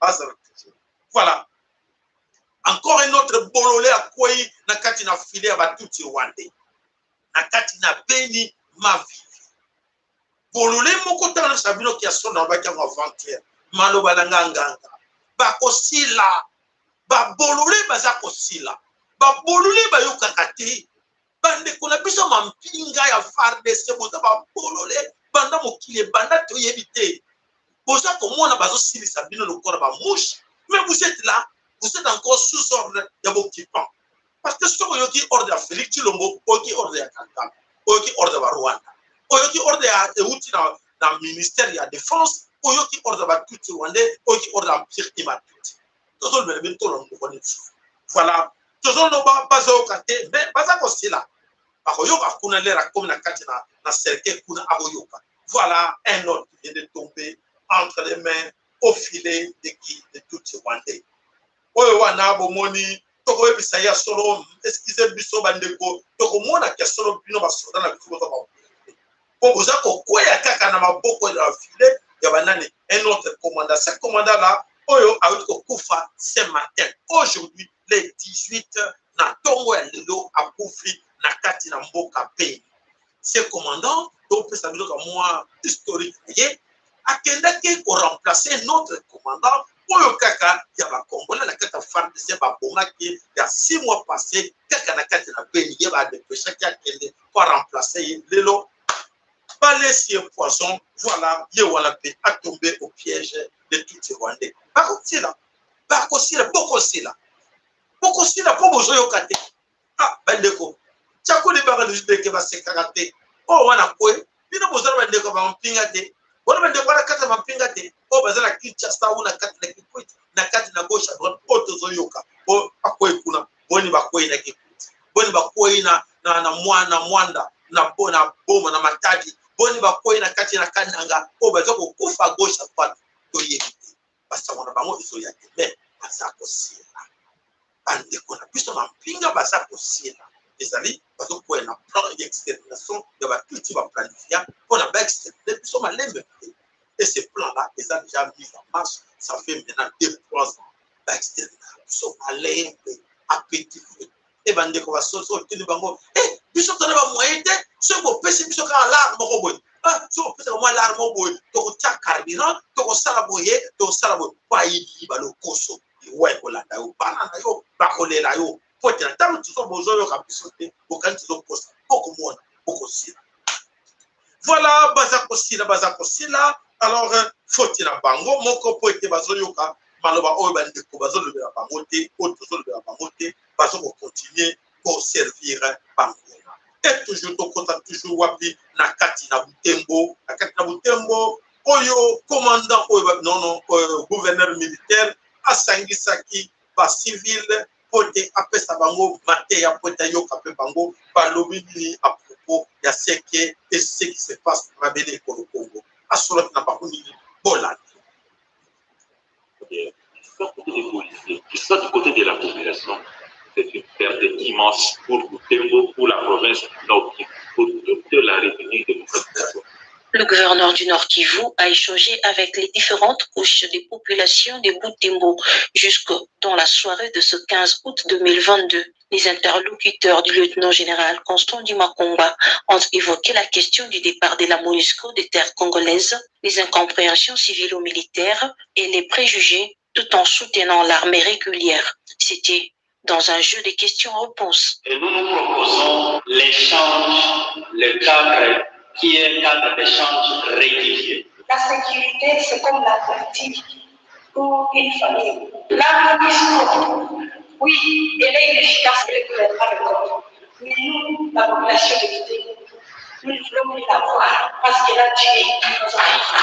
Voilà. Encore un autre bololé à quoi na Katia na filé à tout le Rwandais. Na Katia na béni ma vie. Bololé moko tana sabino qui a son dans Baki avant-hier. Malo balanga nganga. Bako sila. Ba bololé bazako sila. Ba bololé ba yo kakati. Bande kona biso mampinga ya F A R D C boza ba bololé banda mokile banda to yebite. Boza komona bazo sili sabino le corps ba mouche. Mais vous êtes là, vous êtes encore sous ordre de vos occupants. Parce que ce qui est ordre de Félix Tshilombo, qui est ordre de Kagame, qui est ordre de Rwanda, qui est ordre de Euti dans le ministère de la Défense, oyo qui ordre ba tout rwandais, oyo qui ordre empire immatute. Tout le monde tout le monde voilà. Tout le monde ba bazo kate, mais baza ko sila. Ba ko yoka kuna lera comme na kati na na cercle kuna agoyoka. Voilà un autre qui vient de tomber entre les mains au filet de qui de tout rwandais. Oyo wana bomoni toko ebisa ya solo excusez biso bandeko toko mona ke solo bino ba soda na biso ba bon vous avez quoi ya kaka na maboko ya filet ya banane un autre commandant ce commandant là oyo a eu kufa ce matin aujourd'hui le dix-huit na tongo ya lelo akufi na kati na mboka pe ce commandant donc peut savoir que moi historique ye akendaki ko remplacer notre commandant oyo kaka ya ba Congolais na kata F A R D C ba bomaki il y a six mois passé kaka na kati na Beni ye ba dépêcher qui a kende pour remplacer lelo pas laisser poisson voilà ye wala pe a tombé au piège de tout les Rwandais ba ko sila ba ko sila boko sila boko sila po bozo yo kate ah bandeko chako le ba de ke ba se karate oh wana ko bino bozo bandeko ba mpinga te bona bandeko ba kata mpinga te o bazala Kinshasa una kati na Kikwit na kati na gauche à droite auto zoyoka o akoy kuna boni bakoy na Kikwit boni bakoy na na na mwana mwanda na bona boma na matadi boni bakoy na kati na kananga o bazako kufa gauche à droite to yekite basa wana bango iso ya mais bazako sila bandeko na biso na mpinga bazako sila ezali bazako na plan d'extermination de ba culture ba planifier pour na ba exterminer biso malembe. Et ce plan-là, ils ont déjà mis en marche. Ça fait maintenant deux, trois ans. Ils sont allés, appétit. Et bien, ils sont sortis du bango. Eh, ils sont allés à moyen de ce qu'on peut se faire à l'arme au bout. Ah, ce qu'on peut se faire à l'arme au bout. Donc, on tient carburant, donc on salaboye, donc on salaboye. Pas y dit, bah, le cosso. Ouais, on l'a d'ailleurs. Banana, yo, bacolé là, yo. Faut dire, tant que tu as besoin de capisoter, pour quand tu as besoin, beaucoup moins, beaucoup aussi. Voilà, bazako sila, bazako sila. Alors, faut-il la bango, mon copo était bazoyoka, maloba oba de kobazo le la bangote, autre chose de la bangote, bazo pour continuer pour servir bango. Et toujours, donc, on a toujours wapi, na kati na butembo, na kati na butembo, oyo, commandant, oyo, non, non, euh, gouverneur militaire, a sangisaki, ba civil, pote, apé sa bango, mate, ya pote, yoka, pe bango, ba lobini, à propos, ya seke, et ce qui se passe, ma belle, pour le Congo. Assurer n'a pas connu Bolan. Qui sortent des policiers, qui sortent du côté de la population, c'est une perte immense pour Butembo, pour la province Nord Kivu, pour toute la République démocratique. Le gouverneur du Nord Kivu a échangé avec les différentes couches des populations de Butembo jusque dans la soirée de ce quinze août deux mille vingt-deux. Les interlocuteurs du lieutenant-général Constant Dumakonga ont évoqué la question du départ de la MONUSCO des terres congolaises, les incompréhensions civilo-militaires et les préjugés, tout en soutenant l'armée régulière. C'était dans un jeu de questions-réponses. Et nous nous proposons l'échange, le cadre qui est un cadre d'échange régulier. La sécurité, c'est comme la politique pour une famille. La MONUSCO, oui, elle est efficace, elle ne peut pas le corps. Mais nous, la population de l'idée, nous voulons la voir parce qu'elle a tué nos enfants.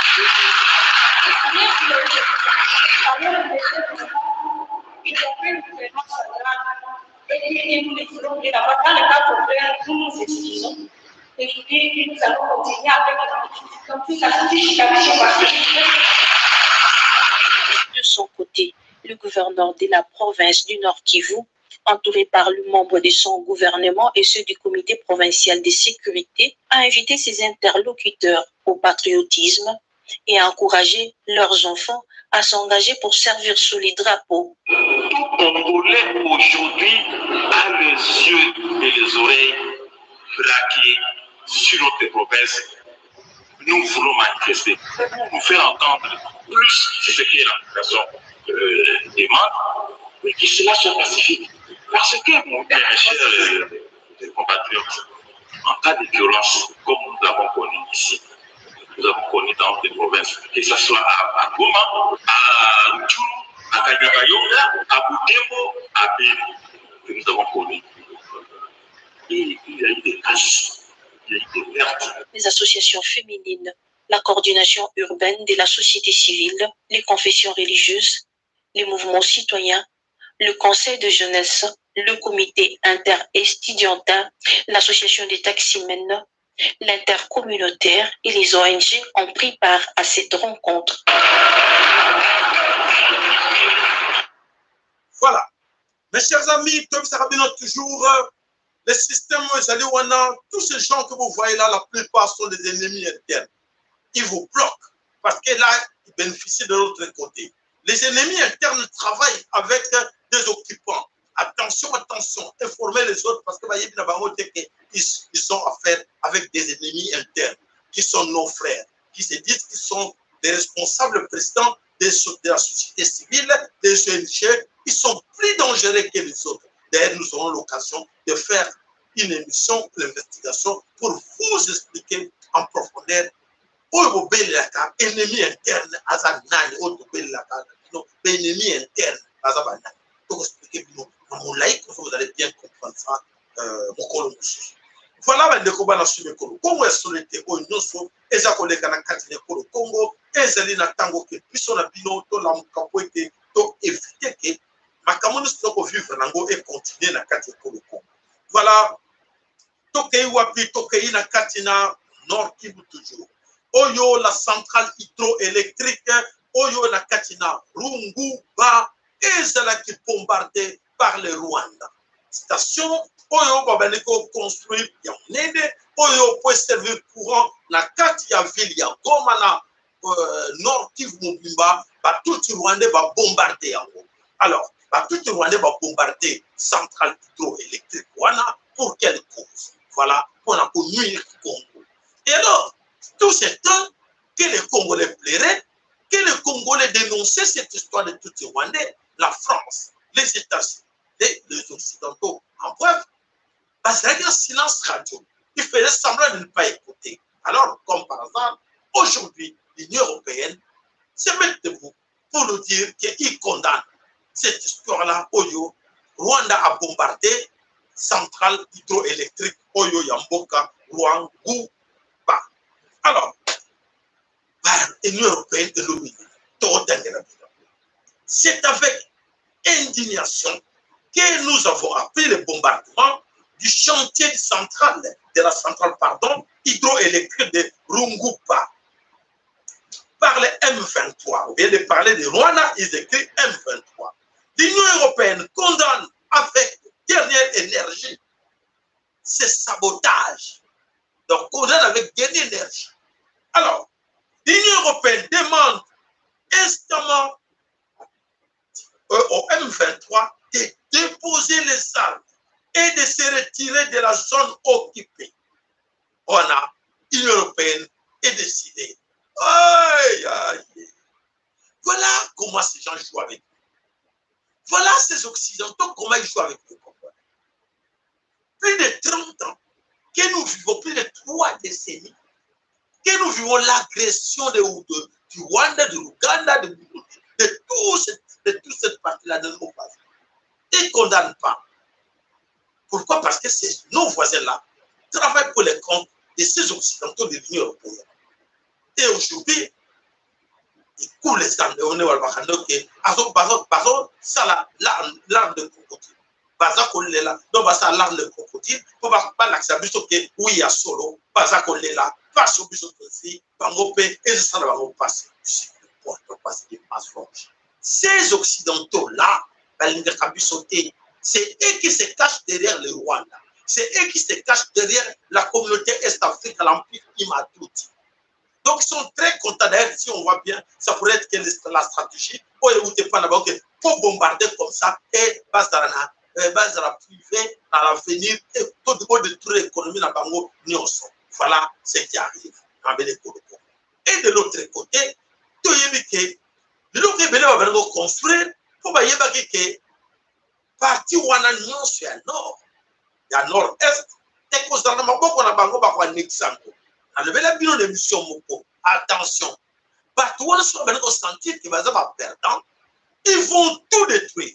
Il y avait une gouvernance centrale et nous les voulons la voir. Dans le cas contraire, nous nous excusons. Et je dis que nous allons continuer avec la politique. Donc, tout ça, c'est jusqu'à parce que de son côté, le gouverneur de la province du Nord Kivu, entouré par le membre de son gouvernement et ceux du comité provincial de sécurité, a invité ses interlocuteurs au patriotisme et a encouragé leurs enfants à s'engager pour servir sous les drapeaux. Tout Congolais aujourd'hui a les yeux et les oreilles braqués sur notre province. Nous voulons manifester pour nous faire entendre plus ce que la population euh, demande, mais que cela soit pacifique. Parce que, mon bien cher euh, compatriotes, en cas de violence, comme nous l'avons connu ici, nous avons connu dans notre province, que ce soit à, à Goma, à Rutshuru, à Kanyabayonga, à Butembo, à Beni, que nous avons connu. Et il y a eu des casses. Les associations féminines la coordination urbaine de la société civile, les confessions religieuses, les mouvements citoyens, le conseil de jeunesse, le comité inter-estudiantin, l'association des taximènes, l'intercommunautaire et les O N G ont pris part à cette rencontre. Voilà. Mes chers amis, comme ça va toujours, les systèmes, tous ces gens que vous voyez là, la plupart sont des ennemis internes. Ils vous bloquent parce que là, ils bénéficient de l'autre côté. Les ennemis internes travaillent avec des occupants. Attention, attention, informez les autres parce que ils, ils ont affaire avec des ennemis internes qui sont nos frères, qui se disent qu'ils sont des responsables présidents de la société civile, des O N G. Ils sont plus dangereux que les autres. D'ailleurs, nous aurons l'occasion de faire une émission d'investigation pour vous expliquer en profondeur où est l'ennemi interne à sa nani, où est l'ennemi interne à sa banane. Donc, expliquez nous, mon laïc, vous allez bien comprendre ça, mon colo. Voilà, le combat national Congo. Congo est solitaire, au Noso, et ça collègue à la carte de Congo, et Zalina Tango, que puissons la bino, to la moukapoete, to éviter que ma camonus toko vivre nango et continuer na carte de Congo. Voilà, Tokei Wapi, Tokei na Katina, Nord Kivu toujours. Oyo, la centrale hydroélectrique, Oyo, la Katina, Rungu, Ba, et Zala qui bombardée par le Rwanda. Station, Oyo, Babaneko construit, Yamnede, Oyo, peut servir courant, na Katia ville, ya Goma, na Nord Kivu Mubimba, ba tout le Rwandais va bombarder en haut. Alors, ba tout le Rwandais va bombarder centrale hydroélectrique, Wana, pour quelle cause? Voilà, pour la nuire Congo. Et alors, tout ce temps que les Congolais plairaient, que les Congolais dénonçaient cette histoire de tout les Rwandais, la France, les États-Unis, les, les Occidentaux, en bref, parce qu'il y a un silence radio. Ils faisaient semblant de ne pas écouter. Alors, comme par hasard, aujourd'hui, l'Union européenne se met debout pour nous dire qu'ils condamnent cette histoire-là. Oyo, Rwanda a bombardé centrale hydroélectrique Oyo Yamboka, Rwangu, Ba. Alors, l'Union européenne est l'O N U. C'est avec indignation que nous avons appris le bombardement du chantier central, de la centrale, pardon, hydroélectrique de Rungupa par le M vingt-trois. Au lieu de parler de Rwanda, ils écrivent M vingt-trois. L'Union européenne condamne avec dernière énergie ce sabotage. Donc, condamne avec dernière énergie. Alors, l'Union européenne demande instamment euh, au M vingt-trois de déposer les armes et de se retirer de la zone occupée. On a, l'Union européenne est décidée. Aïe, aïe. Voilà comment ces gens jouent avec nous. Voilà ces Occidentaux, comment ils jouent avec nous. Plus de trente ans que nous vivons, plus de trois décennies, que nous vivons l'agression de, de, du Rwanda, de l'Ouganda, de, de, de, tout cette, de toute cette partie-là de nos voisins. Ils ne condamnent pas. Pourquoi? Parce que ces, nos voisins-là travaillent pour les comptes de ces Occidentaux de l'Union européenne. Et aujourd'hui, ils coulent les armes. On est au Bakando qui par exemple, ça, l'arme de crocodile. Baza kolela, donc ça l'arme de crocodile. Pour pas l'accepter que oui, il y a solo. Baza kolela, pas sur biso aussi. Bangope et ça va vous passer. Pour passer des mensonges. Ces Occidentaux-là, c'est eux qui se cachent derrière le Rwanda. C'est eux qui se cachent derrière la communauté Est-Afrique, l'Empire Imatouti. Donc, ils sont très contents. D'ailleurs, si on voit bien, ça pourrait être que la stratégie pour bombarder comme ça et base dans la privée, dans l'avenir, et tout le monde détruire l'économie dans Bango Nyonso. Voilà ce qui arrive. Et de l'autre côté, tout le monde qui va construire pour que parti wana nyonso ya nord, ya nord-est, et que dans maboko na bango ba kwa nexango. Alebela bino de mission moko. Attention. Partout où on va sentir qu'ils vont être perdants, ils vont tout détruire.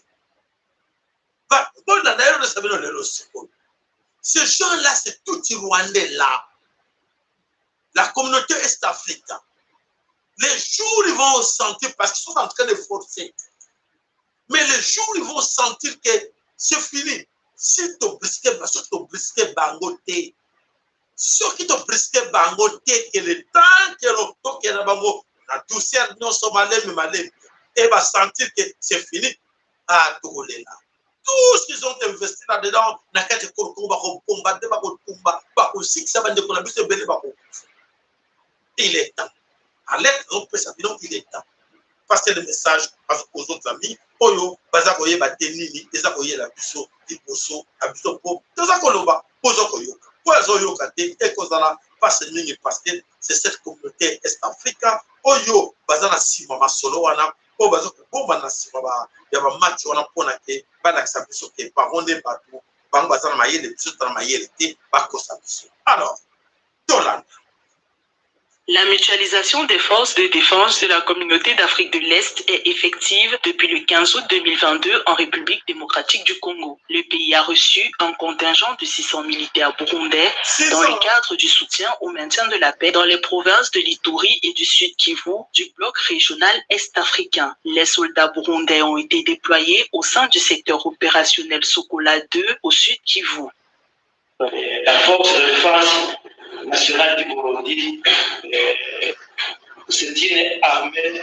Ces gens-là, c'est tout les Rwandais là. la communauté est-africaine, les jours ils vont sentir, parce qu'ils sont en train de forcer, mais les jours ils vont sentir que c'est fini. Si tu brisques, si tu brisques bangoté, ceux qui te brisquent bangoté, que le temps que l'on toque na bango, la douceur non somalé mais malé, et va sentir que c'est fini. Ah, tout là. Tout ce qu'ils ont investi là-dedans, n'a qu'à te combattre, combattre, combattre, aussi que ça va de qu'on a vu se béné. Il est temps. À l'aide, on peut savoir, il est temps. Passer le message aux autres amis. Oyo, baza koye ba tenini, eza koye la biso, di boso, la biso po. Toza koloba, pozo koyo. Pozo yo kate, e kozala, passe mingi parce que c'est cette communauté est-africaine. Oyo, baza na sima masolo wana, o baza ko bomba na sima ba, ya ba match wana pona ke, ba na kisa biso ke, ba ronde batu, ba baza na mayele, biso na mayele te, ba kosa biso. Alors, Dolan. La mutualisation des forces de défense de la communauté d'Afrique de l'Est est effective depuis le quinze août deux mille vingt-deux en République démocratique du Congo. Le pays a reçu un contingent de six cents militaires burundais dans le cadre du soutien au maintien de la paix dans les provinces de l'Ituri et du Sud Kivu du bloc régional est-africain. Les soldats burundais ont été déployés au sein du secteur opérationnel Sokola deux au Sud Kivu. La force de défense nationale du Burundi, euh, c'est une armée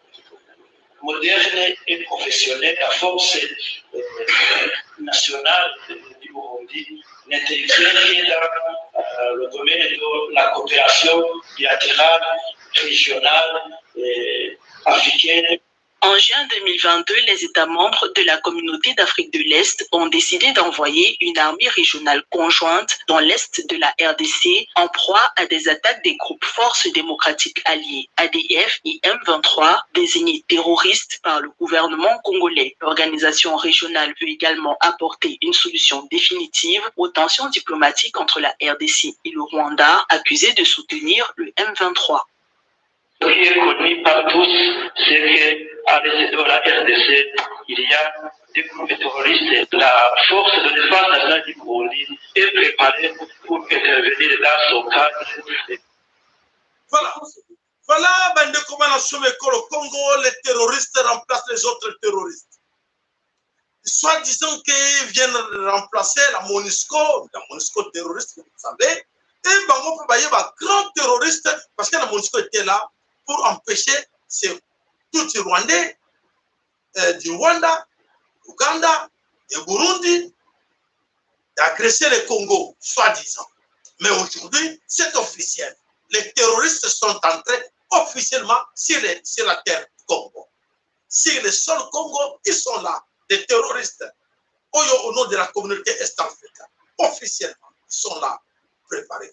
moderne et professionnelle. La force euh, nationale du Burundi n'intégrée que dans euh, le domaine de la coopération bilatérale, régionale et africaine. En juin deux mille vingt-deux, les États membres de la communauté d'Afrique de l'Est ont décidé d'envoyer une armée régionale conjointe dans l'Est de la R D C en proie à des attaques des groupes Forces démocratiques alliées A D F et M vingt-trois, désignés terroristes par le gouvernement congolais. L'organisation régionale veut également apporter une solution définitive aux tensions diplomatiques entre la R D C et le Rwanda, accusé de soutenir le M vingt-trois. Ce qui est connu par tous, c'est qu'à l'est de la R D C, il y a des groupes terroristes. La force de défense nationale du Burundi est préparée pour intervenir dans son cadre. Voilà. Voilà, bande comment au Congo, les terroristes remplacent les autres terroristes. Soit disant qu'ils viennent remplacer la MONUSCO, la MONUSCO terroriste, vous savez, et Bango peut bailler un grand terroriste parce que la MONUSCO était là pour empêcher ces, tous les Rwandais, euh, du Rwanda, Ouganda et Burundi d'agresser le Congo, soi-disant. Mais aujourd'hui, c'est officiel. Les terroristes sont entrés officiellement sur, les, sur la terre du Congo. Sur le sol Congo, ils sont là, des terroristes. Au nom de la communauté est-africaine, officiellement, ils sont là, préparés.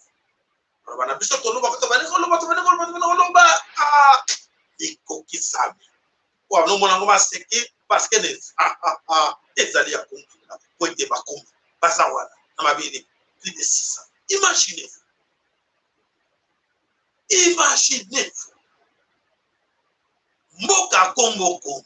Parce que les alliés à Congo, plus de six cents. Imaginez-vous. Imaginez-vous. Moka Congo Congo.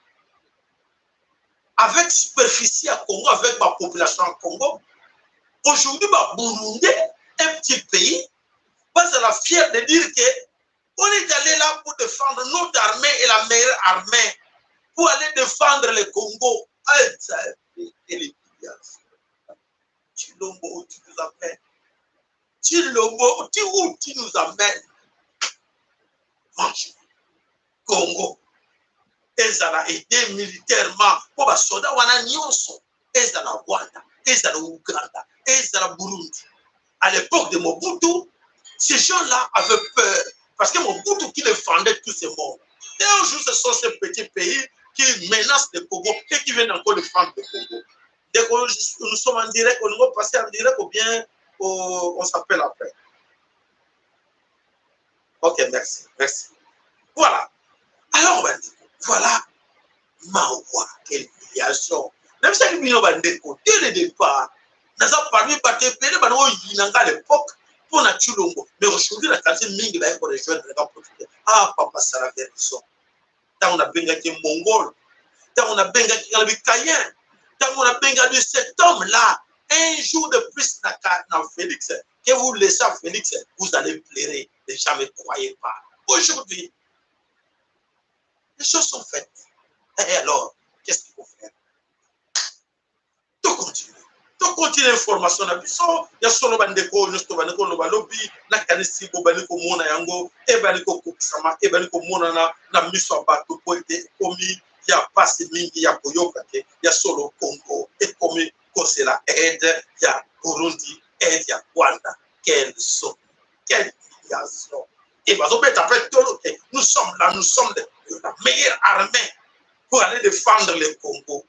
Avec superficie à Congo, avec ma population à Congo, aujourd'hui, Burundi, un petit pays, parce que la fière de dire que on est allé là pour défendre notre armée et la meilleure armée, pour aller défendre le Congo. Chilombo, tu nous amènes. Chilombo, où tu nous amènes. Franchement, Congo, ils ont aidé militairement pour les soldats, ils ont le Rwanda, ils ont le Ouganda, ils ont le Burundi. À l'époque de Mobutu, ces gens-là avaient peur. Parce que Mobutu qui défendait tous ces morts. Et aujourd'hui, ce sont ces petits pays qui menacent le Congo et qui viennent encore défendre le Congo. Dès que nous sommes en direct, on va passer en direct ou bien on s'appelle après. Ok, merci. Merci. Voilà. Alors, on va dire, voilà. Mawa, quelle humiliation. Même si nous avons des côtés de départ, nous avons parlé de battre à l'époque pour la Chulongo. Mais aujourd'hui, la qualité mingi va être rejoindre les gars. Ah, papa, ça la version. Tant on a bengaki mongol, tant on a bengaki le caïen, tant on a bengaki cet homme-là un jour de plus dans Félix, que vous laissez à Félix, vous allez pleurer. Les gens ne croyez pas. Aujourd'hui, les choses sont faites. Et alors, qu'est-ce qu'il faut faire? Tout continuer. Tout continuer l'information. Il y a solo bandeko, nous bandeko no balobi, na kanisi bo bandeko mona yango, e bandeko kuksama, e bandeko mona na na miso bato ko ete komi ya passe mingi ya koyoka ke, ya solo Congo, et komi ko c'est la aide ya Burundi, aide ya Rwanda. Quelle sont, quelle filiation. Et nous sommes là, nous sommes la meilleure armée pour aller défendre le Congo.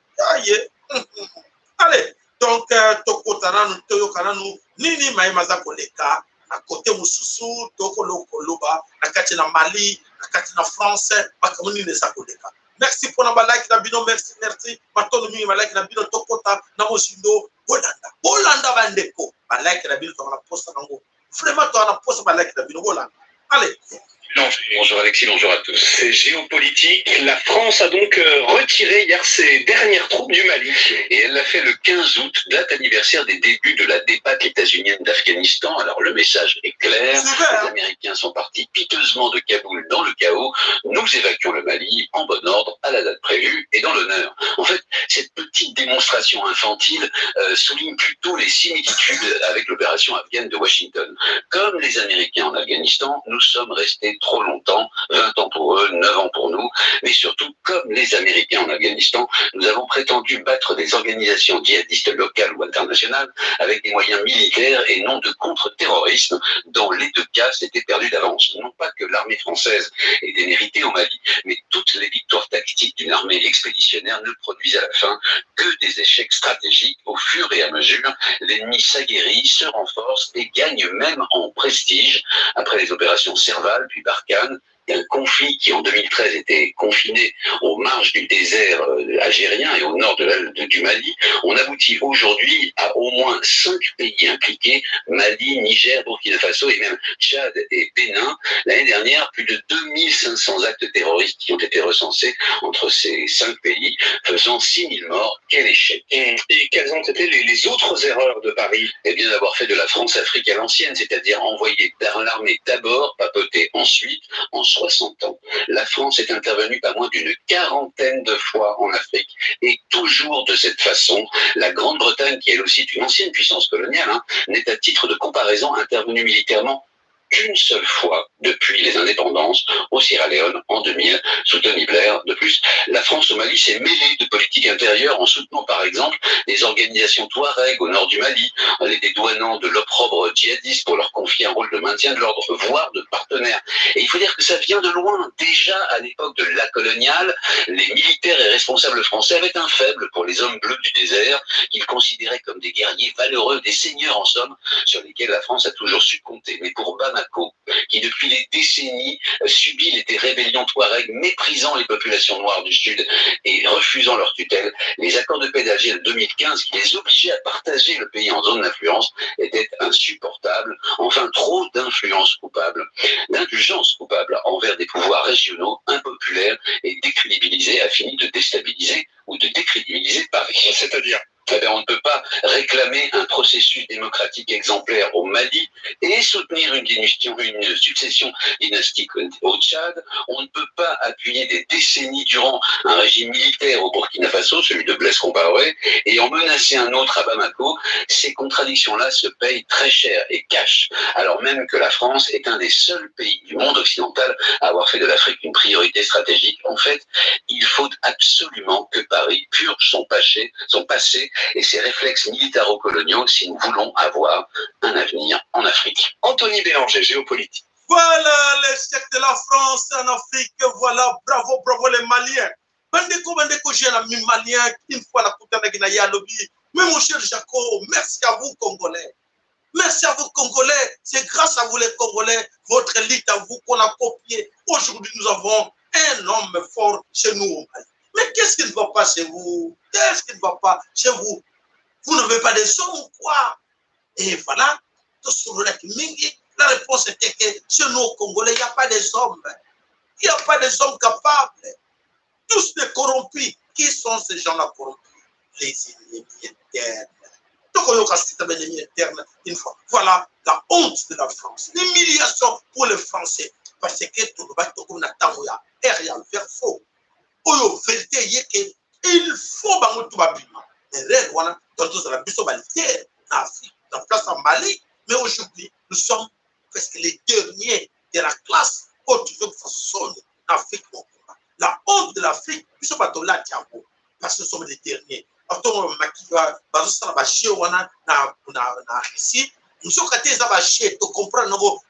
Allez, donc, Tokotaranu, Toyokaranu, Nini Maïmaza Koleka, à côté Moussousou, Tokolo Koloba, à côté de Mali, à côté de France, à côté de Sakoleka. Merci pour la like, Nabino, merci, merci. Maintenant, nous avons like, Nabino, Tokota, Namosindo, Holanda. Holanda Vandeko, ma like, Nabino, tu as la poste, vraiment, tu as la poste, ma like, Nabino, Holanda. Allez. Bonjour Alexis, bonjour à tous. C'est géopolitique. La France a donc retiré hier ses dernières troupes du Mali et elle l'a fait le quinze août, date anniversaire des débuts de la défaite états-unienne d'Afghanistan. Alors le message est clair, les Américains sont partis piteusement de Kaboul dans le chaos. Nous évacuons le Mali en bon ordre, à la date prévue et dans l'honneur. En fait, cette petite démonstration infantile euh, souligne plutôt les similitudes avec l'opération afghane de Washington. Comme les Américains en Afghanistan, nous sommes restés trop longtemps, vingt ans pour eux, neuf ans pour nous, mais surtout, comme les Américains en Afghanistan, nous avons prétendu battre des organisations djihadistes locales ou internationales avec des moyens militaires et non de contre-terrorisme. Dans les deux cas, c'était perdu d'avance. Non pas que l'armée française ait démérité au Mali, mais toutes les victoires tactiques d'une armée expéditionnaire ne produisent à la fin que des échecs stratégiques. Au fur et à mesure, l'ennemi s'aguerrit, se renforce et gagne même en prestige. Après les opérations Serval, puis Barkhane, un conflit qui en deux mille treize était confiné aux marges du désert algérien et au nord de la, de, du Mali, on aboutit aujourd'hui à au moins cinq pays impliqués, Mali, Niger, Burkina Faso et même Tchad et Bénin. L'année dernière, plus de deux mille cinq cents actes terroristes qui ont été recensés entre ces cinq pays, faisant six mille morts. Quel échec. Et, et quelles ont été les, les autres erreurs de Paris? Eh bien, d'avoir fait de la France-Afrique à l'ancienne, c'est-à-dire envoyer l'armée d'abord, papoter ensuite, en soixante ans. La France est intervenue pas moins d'une quarantaine de fois en Afrique et toujours de cette façon. La Grande-Bretagne, qui elle aussi est une ancienne puissance coloniale, hein, n'est à titre de comparaison intervenue militairement qu'une seule fois depuis les indépendances au Sierra Leone en deux mille, sous Tony Blair. De plus, la France au Mali s'est mêlée de politique intérieure en soutenant par exemple des organisations Touareg au nord du Mali, en les dédouanant de l'opprobre djihadiste pour leur confier un rôle de maintien de l'ordre, voire de partenaire. Et il faut dire que ça vient de loin. Déjà à l'époque de la coloniale, les militaires et responsables français avaient un faible pour les hommes bleus du désert, qu'ils considéraient comme des guerriers valeureux, des seigneurs en somme, sur lesquels la France a toujours su compter. Mais pour Bamako, qui depuis les décennies subit des rébellions Touareg, méprisant les populations noires du Sud et refusant leur tutelle, les accords de paix d'Alger de deux mille quinze, qui les obligeaient à partager le pays en zone d'influence, étaient insupportables. Enfin, trop d'influence coupable, d'indulgence coupable envers des pouvoirs régionaux impopulaires et décrédibilisés, a fini de déstabiliser ou de décrédibiliser Paris. C'est-à-dire Eh bien, on ne peut pas réclamer un processus démocratique exemplaire au Mali et soutenir une, une succession dynastique au Tchad. On ne peut pas appuyer des décennies durant un régime militaire au Burkina Faso, celui de Blaise Compaoré, et en menacer un autre à Bamako. Ces contradictions-là se payent très cher et cachent, alors même que la France est un des seuls pays du monde occidental à avoir fait de l'Afrique une priorité stratégique. En fait, il faut absolument que Paris purge son passé, son passé et ses réflexes militaro-coloniaux si nous voulons avoir un avenir en Afrique. Anthony Bélanger, géopolitique. Voilà l'échec de la France en Afrique. Voilà, bravo, bravo les Maliens. Bandeko, bandeko, j'ai l'ami malien, une fois la coupe avec Naya Lobby. Mais mon cher Jaco, merci à vous, Congolais. Merci à vous, Congolais. C'est grâce à vous, les Congolais, votre élite à vous qu'on a copié. Aujourd'hui, nous avons un homme fort chez nous au Mali. Mais qu'est-ce qui ne va pas chez vous? Qu'est-ce qui ne va pas chez vous? Vous n'avez pas des hommes ou quoi? Et voilà, la réponse était que chez nous au Congolais, il n'y a pas des hommes. Il n'y a pas des hommes capables. Tous des corrompus. Qui sont ces gens-là corrompus? Les ennemis internes. Une fois. Voilà la honte de la France, l'humiliation pour les Français. Parce que tout le monde a été aérien, vers faux. Oyo vérité y est que il faut bango tout babima. Les rêves, voilà, dans tous les bisous balitiers, en Afrique, dans place en Mali. Mais aujourd'hui, nous sommes presque les derniers de la classe haute de façon en Afrique. La honte de l'Afrique, nous sommes pas là, parce que nous sommes les derniers. Quand nous sommes comprendre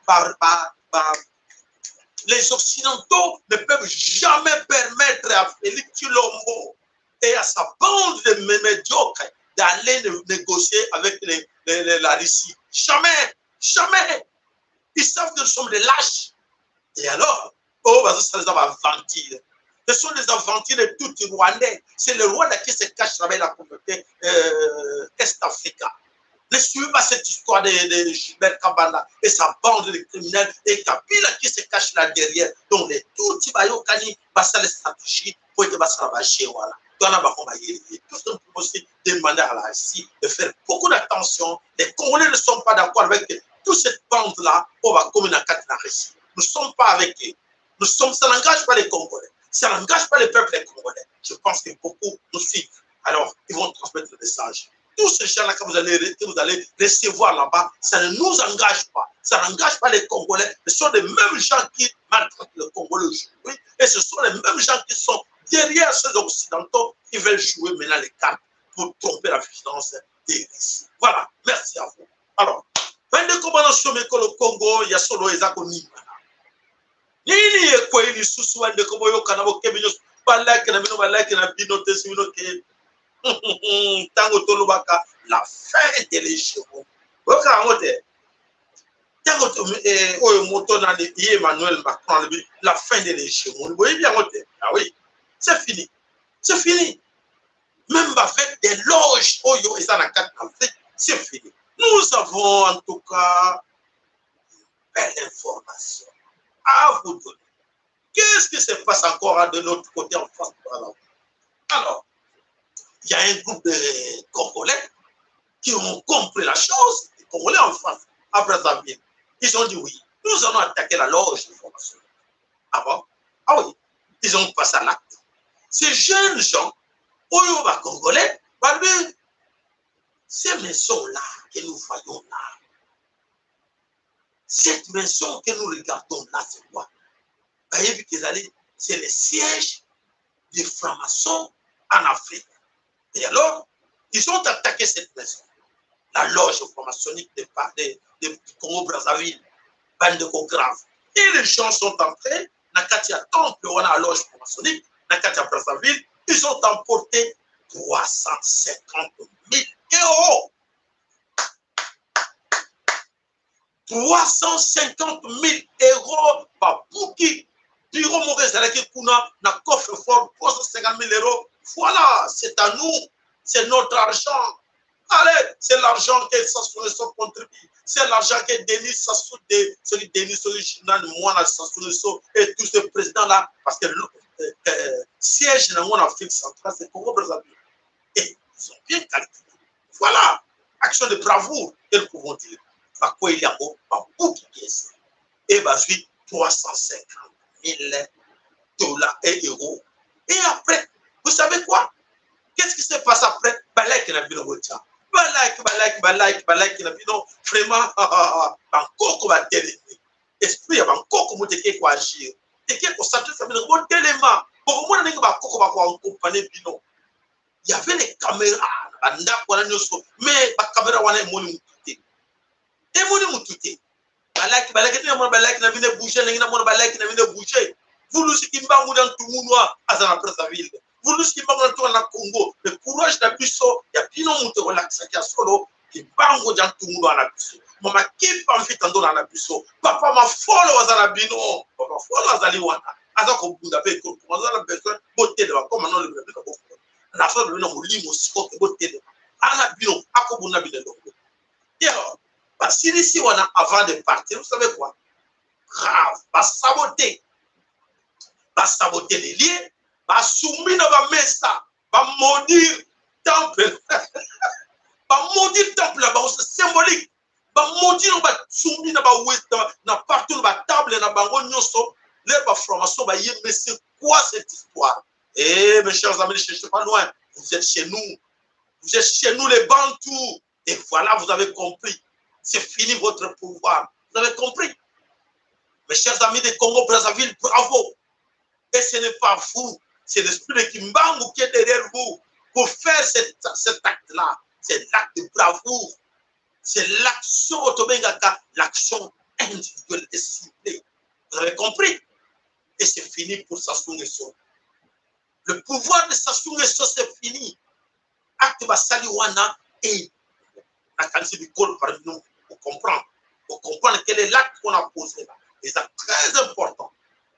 les Occidentaux ne peuvent jamais permettre à Félix Tshilombo et à sa bande de médiocres d'aller négocier avec les, les, les, la Russie. Jamais, jamais. Ils savent que nous sommes des lâches. Et alors, oh, ça les aventures. Ce sont des aventures de tout Rwandais. C'est le Rwanda qui se cache avec la communauté euh, est-africaine. Ne suivez pas cette histoire de, de Gilbert Kabanda et sa bande de criminels et Kabila qui se cache là derrière. Donc, les tout petits baillots, Kani, basa les stratégies pour que basa la bâcher, voilà. Tout ce qu'on peut aussi demander à la Russie de faire beaucoup d'attention. Les Congolais ne sont pas d'accord avec toute cette bande-là. On va communiquer avec la Russie. Nous ne sommes pas avec eux. Nous sommes, ça n'engage pas les Congolais. Ça n'engage pas les peuples congolais. Je pense que beaucoup nous suivent. Alors, ils vont transmettre le message. Tous ces gens-là que vous allez, que vous allez recevoir là-bas, ça ne nous engage pas. Ça n'engage pas les Congolais. Ce sont les mêmes gens qui maltraitent le Congolais aujourd'hui. Et ce sont les mêmes gens qui sont derrière ces Occidentaux qui veulent jouer maintenant les cartes pour tromper la vigilance des Russes. Voilà. Merci à vous. Alors, comment nous sommes le Congo, il y a solo Ezakoni. Nini ekwe ili susu wande kobo yoka na bokebi nyos balaki na bino balaki na bino tesi bino ke tango tolobaka la fin de l'hégémonie oka ngote tango to eh oyo moto na le Emmanuel Macron la fin de l'hégémonie voyez bien ngote ah oui c'est fini c'est fini même avec des loges oyo et ça na quatre Afrique c'est fini. Nous avons en tout cas une belle information à vous donner. Qu'est-ce qui se passe encore de l'autre côté en France? Alors, il y a un groupe de Congolais qui ont compris la chose, les Congolais en France, après ça, ils ont dit oui, nous allons attaquer la loge de formation. Ah bon? Ah oui, ils ont passé à l'acte. Ces jeunes gens, Oyoba Congolais, ces maisons-là que nous voyons là, cette maison que nous regardons là, c'est quoi? C'est le siège des francs-maçons en Afrique. Et alors, ils ont attaqué cette maison, la loge franc-maçonnique de, de, de Congo-Brazzaville, Bandeko grave. Et les gens sont entrés, Nakatia Temple, on a la loge franc-maçonnique, Nakatia Brazzaville, ils ont emporté trois cent cinquante mille euros. trois cent cinquante mille euros par Bouki. Bureau Maurice Zalaki Kuna, na coffre-fort, trois cent cinquante mille euros. Voilà, c'est à nous. C'est notre argent. Allez, c'est l'argent que Sassou Nguesso contribue. C'est l'argent que Denis Sassou, celui Denis original, moi, Sassou Nguesso, et tous ces présidents-là. Parce que le euh, euh, siège dans mon Afrique centrale, c'est Congo-Brazzaville. Et ils ont bien calculé. Voilà, action de bravoure, que nous pouvons dire. Par quoi il y a beaucoup de pièces. Et bah, suite trois cent cinquante mille dollars et euros. Et après, vous savez quoi? Qu'est-ce qui se passe après? Balak n'a pas de Balak, balak, balak, balak n'a pas vraiment, encore qu'on va télémer. Esprit, encore qu'on va agir. Et qu'il faut s'attendre, ça veut dire qu'on téléma. Pour moi, on va accompagner Bino. Il y avait les caméras, mais la caméra, on a une et mon moutouté. Balak, balak, balak, n'a pas bougé, n'a pas balak, n'a pas bougé. Vous nous qui m'avez dans tout le monde à Brazzaville. Vous nous qui m'avez dans le Congo. Le courage d'Abisso, il y a bien longtemps relaxé à solo, qui bango dans tout le monde à la Bisso. Maman, qui pas fait en dans la Bisso. Papa m'a follow à la Bino. Papa follow à la Liwana. Alors qu'on vous avez besoin de beauté de la comme on le veut. La femme de l'homme limo, si on peut beauté de la Bino, à quoi vous n'avez de l'homme. Et alors, parce que ici, on a avant de partir, vous savez quoi? Grave, va saboter. Va saboter les liens, va soumettre, va mettre ça, va maudire temple. ba maudit temple là, c'est symbolique. Ba maudit ba tsumbi na ba ouest na partout ba table na bango nyonso, les ba formation ba yé, mais c'est quoi cette histoire? Eh mes chers amis, ne cherchez pas loin, vous êtes chez nous. Vous êtes chez nous les Bantous. Et voilà, vous avez compris. C'est fini votre pouvoir. Vous avez compris. Mes chers amis de Congo-Brazzaville, bravo. Et ce n'est pas vous, c'est l'esprit de Kimbangu qui est derrière vous pour faire cet, cet acte-là. C'est l'acte de bravoure. C'est l'action automengaka, l'action individuelle et ciblée. Vous avez compris? Et c'est fini pour Sassou Nguesso. Le pouvoir de Sassou Nguesso, c'est fini. Acte Basali Wana et la qualité du col parmi nous pour comprendre. Pour comprendre quel est l'acte qu'on a posé là. Et c'est très important.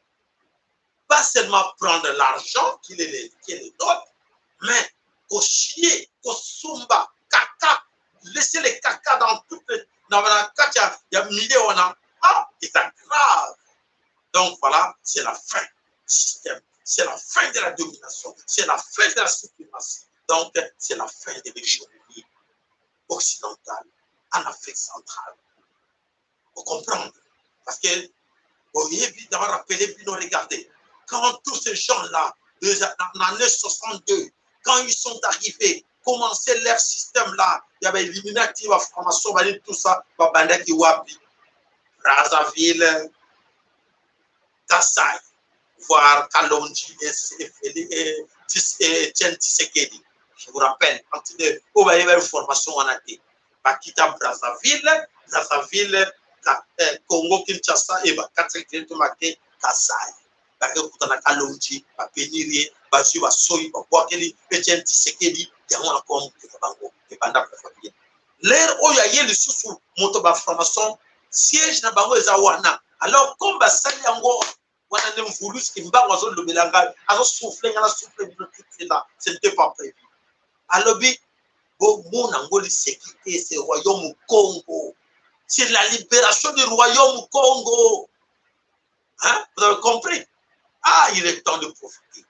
Pas seulement prendre l'argent qui est le nôtre, mais qu'au chier, qu'au sumba, caca, laisser les caca dans toutes les. Dans la caca, il y a milliers on a. Ah, c'est grave. Donc voilà, c'est la fin du système. C'est la fin de la domination. C'est la fin de la suprématie. Donc, c'est la fin de l'hégémonie occidentale en Afrique centrale. Vous comprenez? Parce que, vous voyez, évidemment, rappelez, puis nous regardez. Quand tous ces gens-là, dans l'année soixante-deux, quand ils sont arrivés, commençaient leur système-là, il y avait Illuminati, la formation, tout ça, Babandaki Wapi, Brazzaville, Kassai, voire Kalonji et Tien Tshisekedi. Je vous rappelle, quand il y a une formation en A T, Bakita Brazzaville, Brazzaville, Congo Kinshasa et Bakatri Tomake, Kassai. Bakutana Kalonji, Bapeniri, Bazu, Basoyi, Bakwakeli, Tien Tshisekedi, Yamona Kongo, Bango, et Banda Brazzaville. L'air où il y a les sous Motoba formation, siège na Bango et Zawana. Alors, comme Basali Ango, on a même voulu ce qui m'a dit le Belanga, alors souffler, on a soufflé, ce n'était pas prévu. Alors, mon Angola, sécurité, c'est le royaume Congo. C'est la libération du royaume Congo. Hein? Vous avez compris? Ah, il est temps de profiter.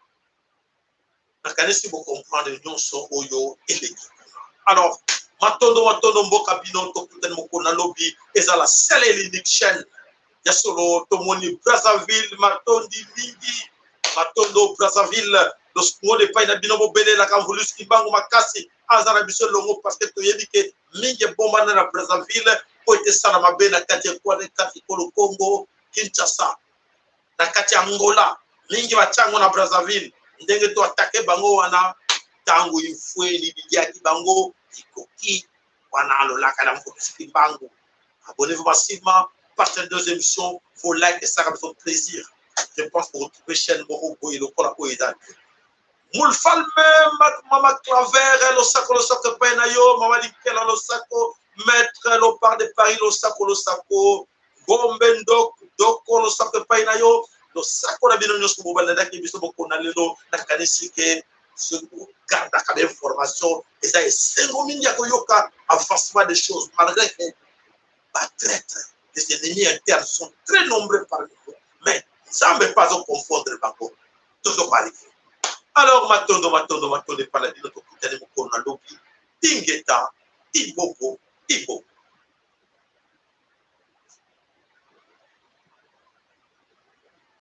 Si vous comprenez, nous sommes Oyo et les alors, Matondo, Matondo, Mboka, Bino, Tokuten, Mokona, Lobby, et ça la seule et l'unique chaîne. Yasolo, Tomoni, Brazzaville, Matondi, Mingi, Matondo, Brazzaville, le squad de Paina Binomo Bele, la Camvolus, Kibango, Makasi, Azarabiso, Longo, parce que tu as dit que Mingi Bomba na Brazzaville, pour être ça, ma belle, la Katia Kwade, Kati Kolo Congo, Kinshasa, la Katia Angola, Mingi Machango na Brazzaville, Ndenge to attaquer Bango, wana, Tango, Infoué, Libidia, Bango, Ikoki, wana, le lac à la Kibango. Abonnez-vous massivement. Partir deux émissions, vos likes et ça va faire plaisir. Je pense pour retrouver chaîne Morocco et le Kola Oedan. Moulfalme, Mama Claver, le saco, le saco, Penayo, Mama Dikel, le saco, Maître, le par de Paris, le saco, le saco, Gombendo, Doko, le saco, Penayo, le saco, la binogne, ce que vous voulez, qui est beaucoup dans le dos, la canistique, ce garde à la formation, et ça est cinq mille Yakoyoka, avancement des choses, malgré que la traite. Les ennemis internes sont très nombreux parmi nous, mais ça ne veut pas confondre le banco. Toujours arrivé. Alors, Matondo, Matondo, Matondo, Paladino, Tokutane, Mokona, Lobi, Tingeta, Ibobo, Ibo.